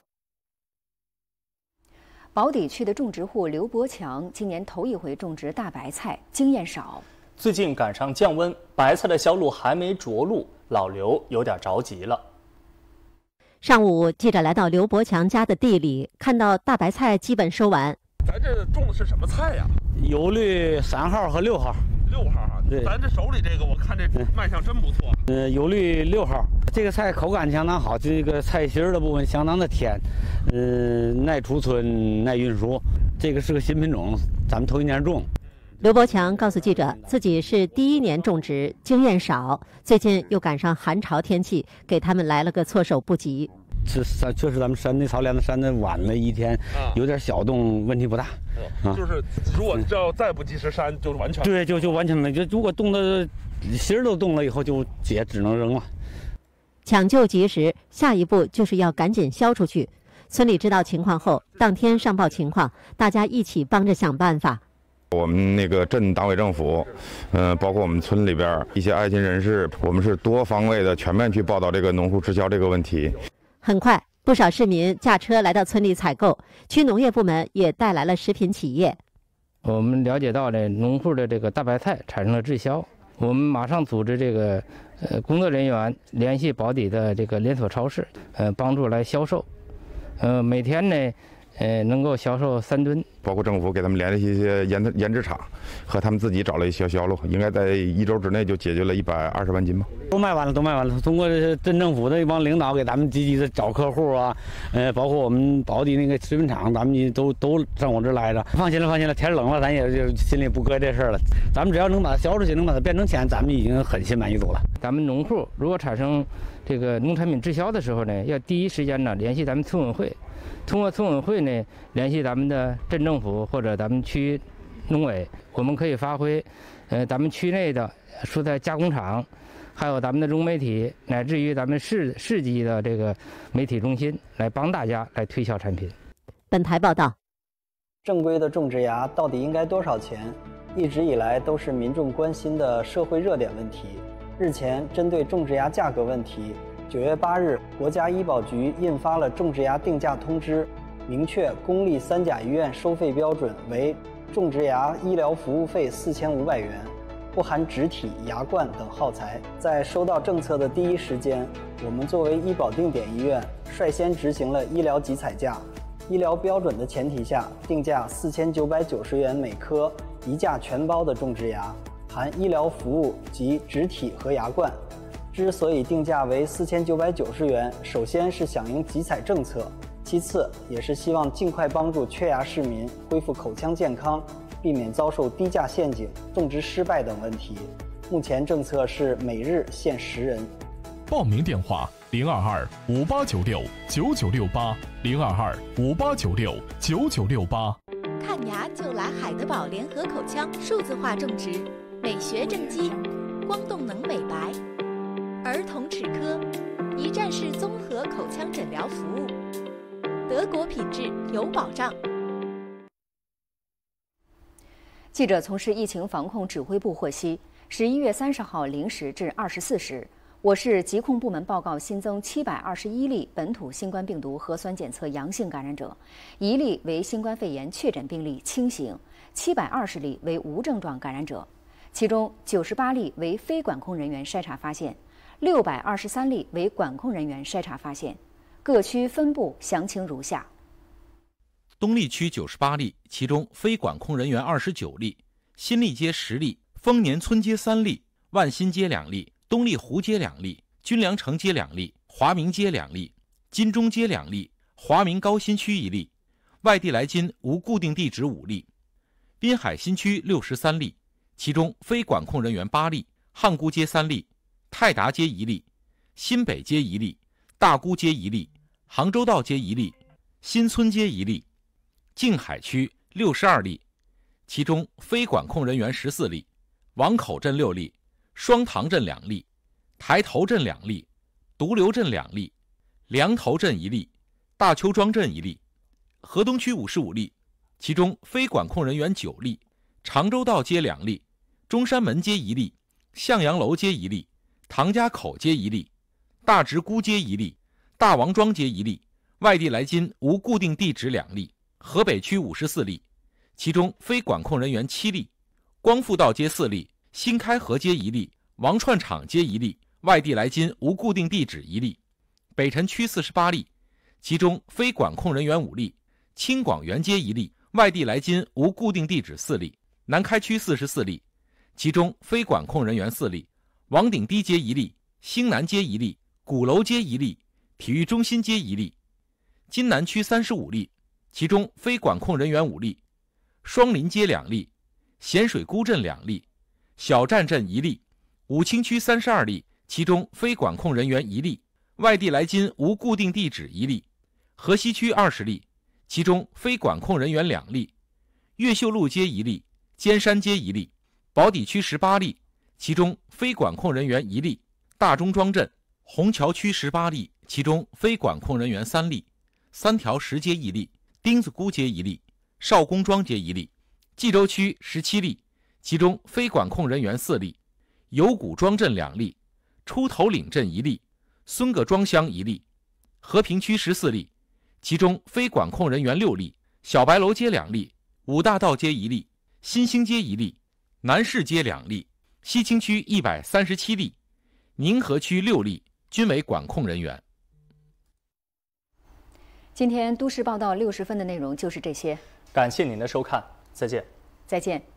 Speaker 2: 宝坻区的种植户刘伯强今年头一回种植大白菜，经验少。
Speaker 1: 最近赶上降温，白菜的销路还没着陆，老刘有点着急了。
Speaker 4: 上午，记者来到刘伯强家的地里，看到大白菜基本收完。
Speaker 21: 咱这种的是什么菜呀？
Speaker 22: 油绿三号和六号。
Speaker 21: 六号啊，对，咱这手里这个，我看这卖相真不错。
Speaker 22: 呃，油绿六号，这个菜口感相当好，这个菜心儿的部分相当的甜，呃，耐储存、耐运输。这个是个新品种，咱们头一年种。
Speaker 4: 刘伯强告诉记者，自己是第一年种植，经验少，最近又赶上寒潮天气，给他们来了个措手不及。
Speaker 22: 这山确实咱们山内草连子山的晚了一天，啊、有点小冻，问题不大。
Speaker 21: 啊、就是如果要再不及时删，就完全
Speaker 22: 对，就就完全没。就如果冻的芯儿都冻了以后，就也只能扔了。
Speaker 4: 抢救及时，下一步就是要赶紧销出去。村里知道情况后，当天上报情况，大家一起帮着想办法。
Speaker 23: 我们那个镇党委政府，嗯、呃，包括我们村里边一些爱心人士，我们是多方位的全面去报道这个农户滞销这个问题。
Speaker 4: 很快，不少市民驾车来到村里采购，区农业部门也带来了食品企业。
Speaker 24: 我们了解到呢，农户的这个大白菜产生了滞销，我们马上组织这个呃工作人员联系宝坻的这个连锁超市，呃，帮助来销售，呃，每天呢，呃，能够销售三吨。
Speaker 23: 包括政府给他们联系一些研研制厂，和他们自己找了一些销路，应该在一周之内就解决了一百二十万斤吧。
Speaker 22: 都卖完了，都卖完了。通过镇政府的一帮领导给咱们积极的找客户啊，呃，包括我们宝坻那个食品厂，咱们都都上我这来着。放心了，放心了，天冷了，咱也就心里不搁这事儿了。咱们只要能把它销出去，能把它变成钱，咱们已经很心满意足了。
Speaker 24: 咱们农户如果产生这个农产品滞销的时候呢，要第一时间呢联系咱们村委会。通过村委会呢，联系咱们的镇政府或者咱们区农委，我们可以发挥，呃，咱们区内的蔬菜加工厂，还有咱们的融媒体，乃至于咱们市市级的这个媒体中心，来帮大家来推销产品。
Speaker 4: 本台报道，
Speaker 27: 正规的种植牙到底应该多少钱？一直以来都是民众关心的社会热点问题。日前，针对种植牙价格问题，九月八日，国家医保局印发了种植牙定价通知，明确公立三甲医院收费标准为种植牙医疗服务费四千五百元，不含植体、牙冠等耗材。在收到政策的第一时间，我们作为医保定点医院，率先执行了医疗集采价，医疗标准的前提下，定价四千九百九十元每颗， 一价全包的种植牙，含医疗服务及植体和牙冠。之所以定价为四千九百九十元，首先是响应集采政策，其次也是希望尽快帮助缺牙市民恢复口腔健康，避免遭受低价陷阱、种植失败等问题。目前政策是每日限十人。
Speaker 5: 报名电话：零二二五八九六九九六八，零二二五八九六九九六八。
Speaker 6: 看牙就来海德堡联合口腔数字化种植，美学正畸，光动能美白，儿童齿科，一站式综合口腔诊疗服务，德国品质有保障。
Speaker 2: 记者从市疫情防控指挥部获悉，十一月三十号零时至二十四时，我市疾控部门报告新增七百二十一例本土新冠病毒核酸检测阳性感染者，一例为新冠肺炎确诊病例轻型，七百二十例为无症状感染者，其中九十八例为非管控人员筛查发现，六百二十三例为管控人员筛查发现。各区分布详情如下：
Speaker 11: 东丽区九十八例，其中非管控人员二十九例，新丽街十例，丰年村街三例，万新街两例，东丽湖街两例，军粮城街两例，华明街两例，金钟街两例，华明高新区一例，外地来津无固定地址五例，滨海新区六十三例，其中非管控人员八例，汉沽街三例，泰达街一例，新北街一例，大沽街一例，杭州道街一例，新村街一例，静海区六十二例，其中非管控人员十四例，王口镇六例，双塘镇两例，台头镇两例，独流镇两例，梁头镇一例，大邱庄镇一例，河东区五十五例，其中非管控人员九例，常州道街两例，中山门街一例，向阳楼街一例，唐家口街一例，大直沽街一例，大王庄街一例，外地来津无固定地址两例，河北区五十四例，其中非管控人员七例，光复道街四例，新开河街一例，王串场街一例，外地来津无固定地址一例，北辰区四十八例，其中非管控人员五例，青广园街一例，外地来津无固定地址四例，南开区四十四例，其中非管控人员四例，王顶堤街一例，兴南街一例，鼓楼街一例，体育中心街一例，津南区三十五例，其中非管控人员五例，双林街两例，咸水沽镇两例，小站镇一例，武清区三十二例，其中非管控人员一例，外地来津无固定地址一例，河西区二十例，其中非管控人员两例，越秀路街一例，尖山街一例，宝坻区十八例，其中非管控人员一例，大中庄镇，虹桥区十八例，其中非管控人员三例，三条石街一例，丁子沽街一例，少公庄街一例，冀州区十七例，其中非管控人员四例，有谷庄镇两例，出头岭镇一例，孙各庄乡一例，和平区十四例，其中非管控人员六例，小白楼街两例，五大道街一例，新兴街一例，南市街两例，西青区一百三十七例，宁河区六例，均为管控人员。
Speaker 2: 今天都市报道六十分的内容就是这些，
Speaker 1: 感谢您的收看，再见。
Speaker 2: 再见。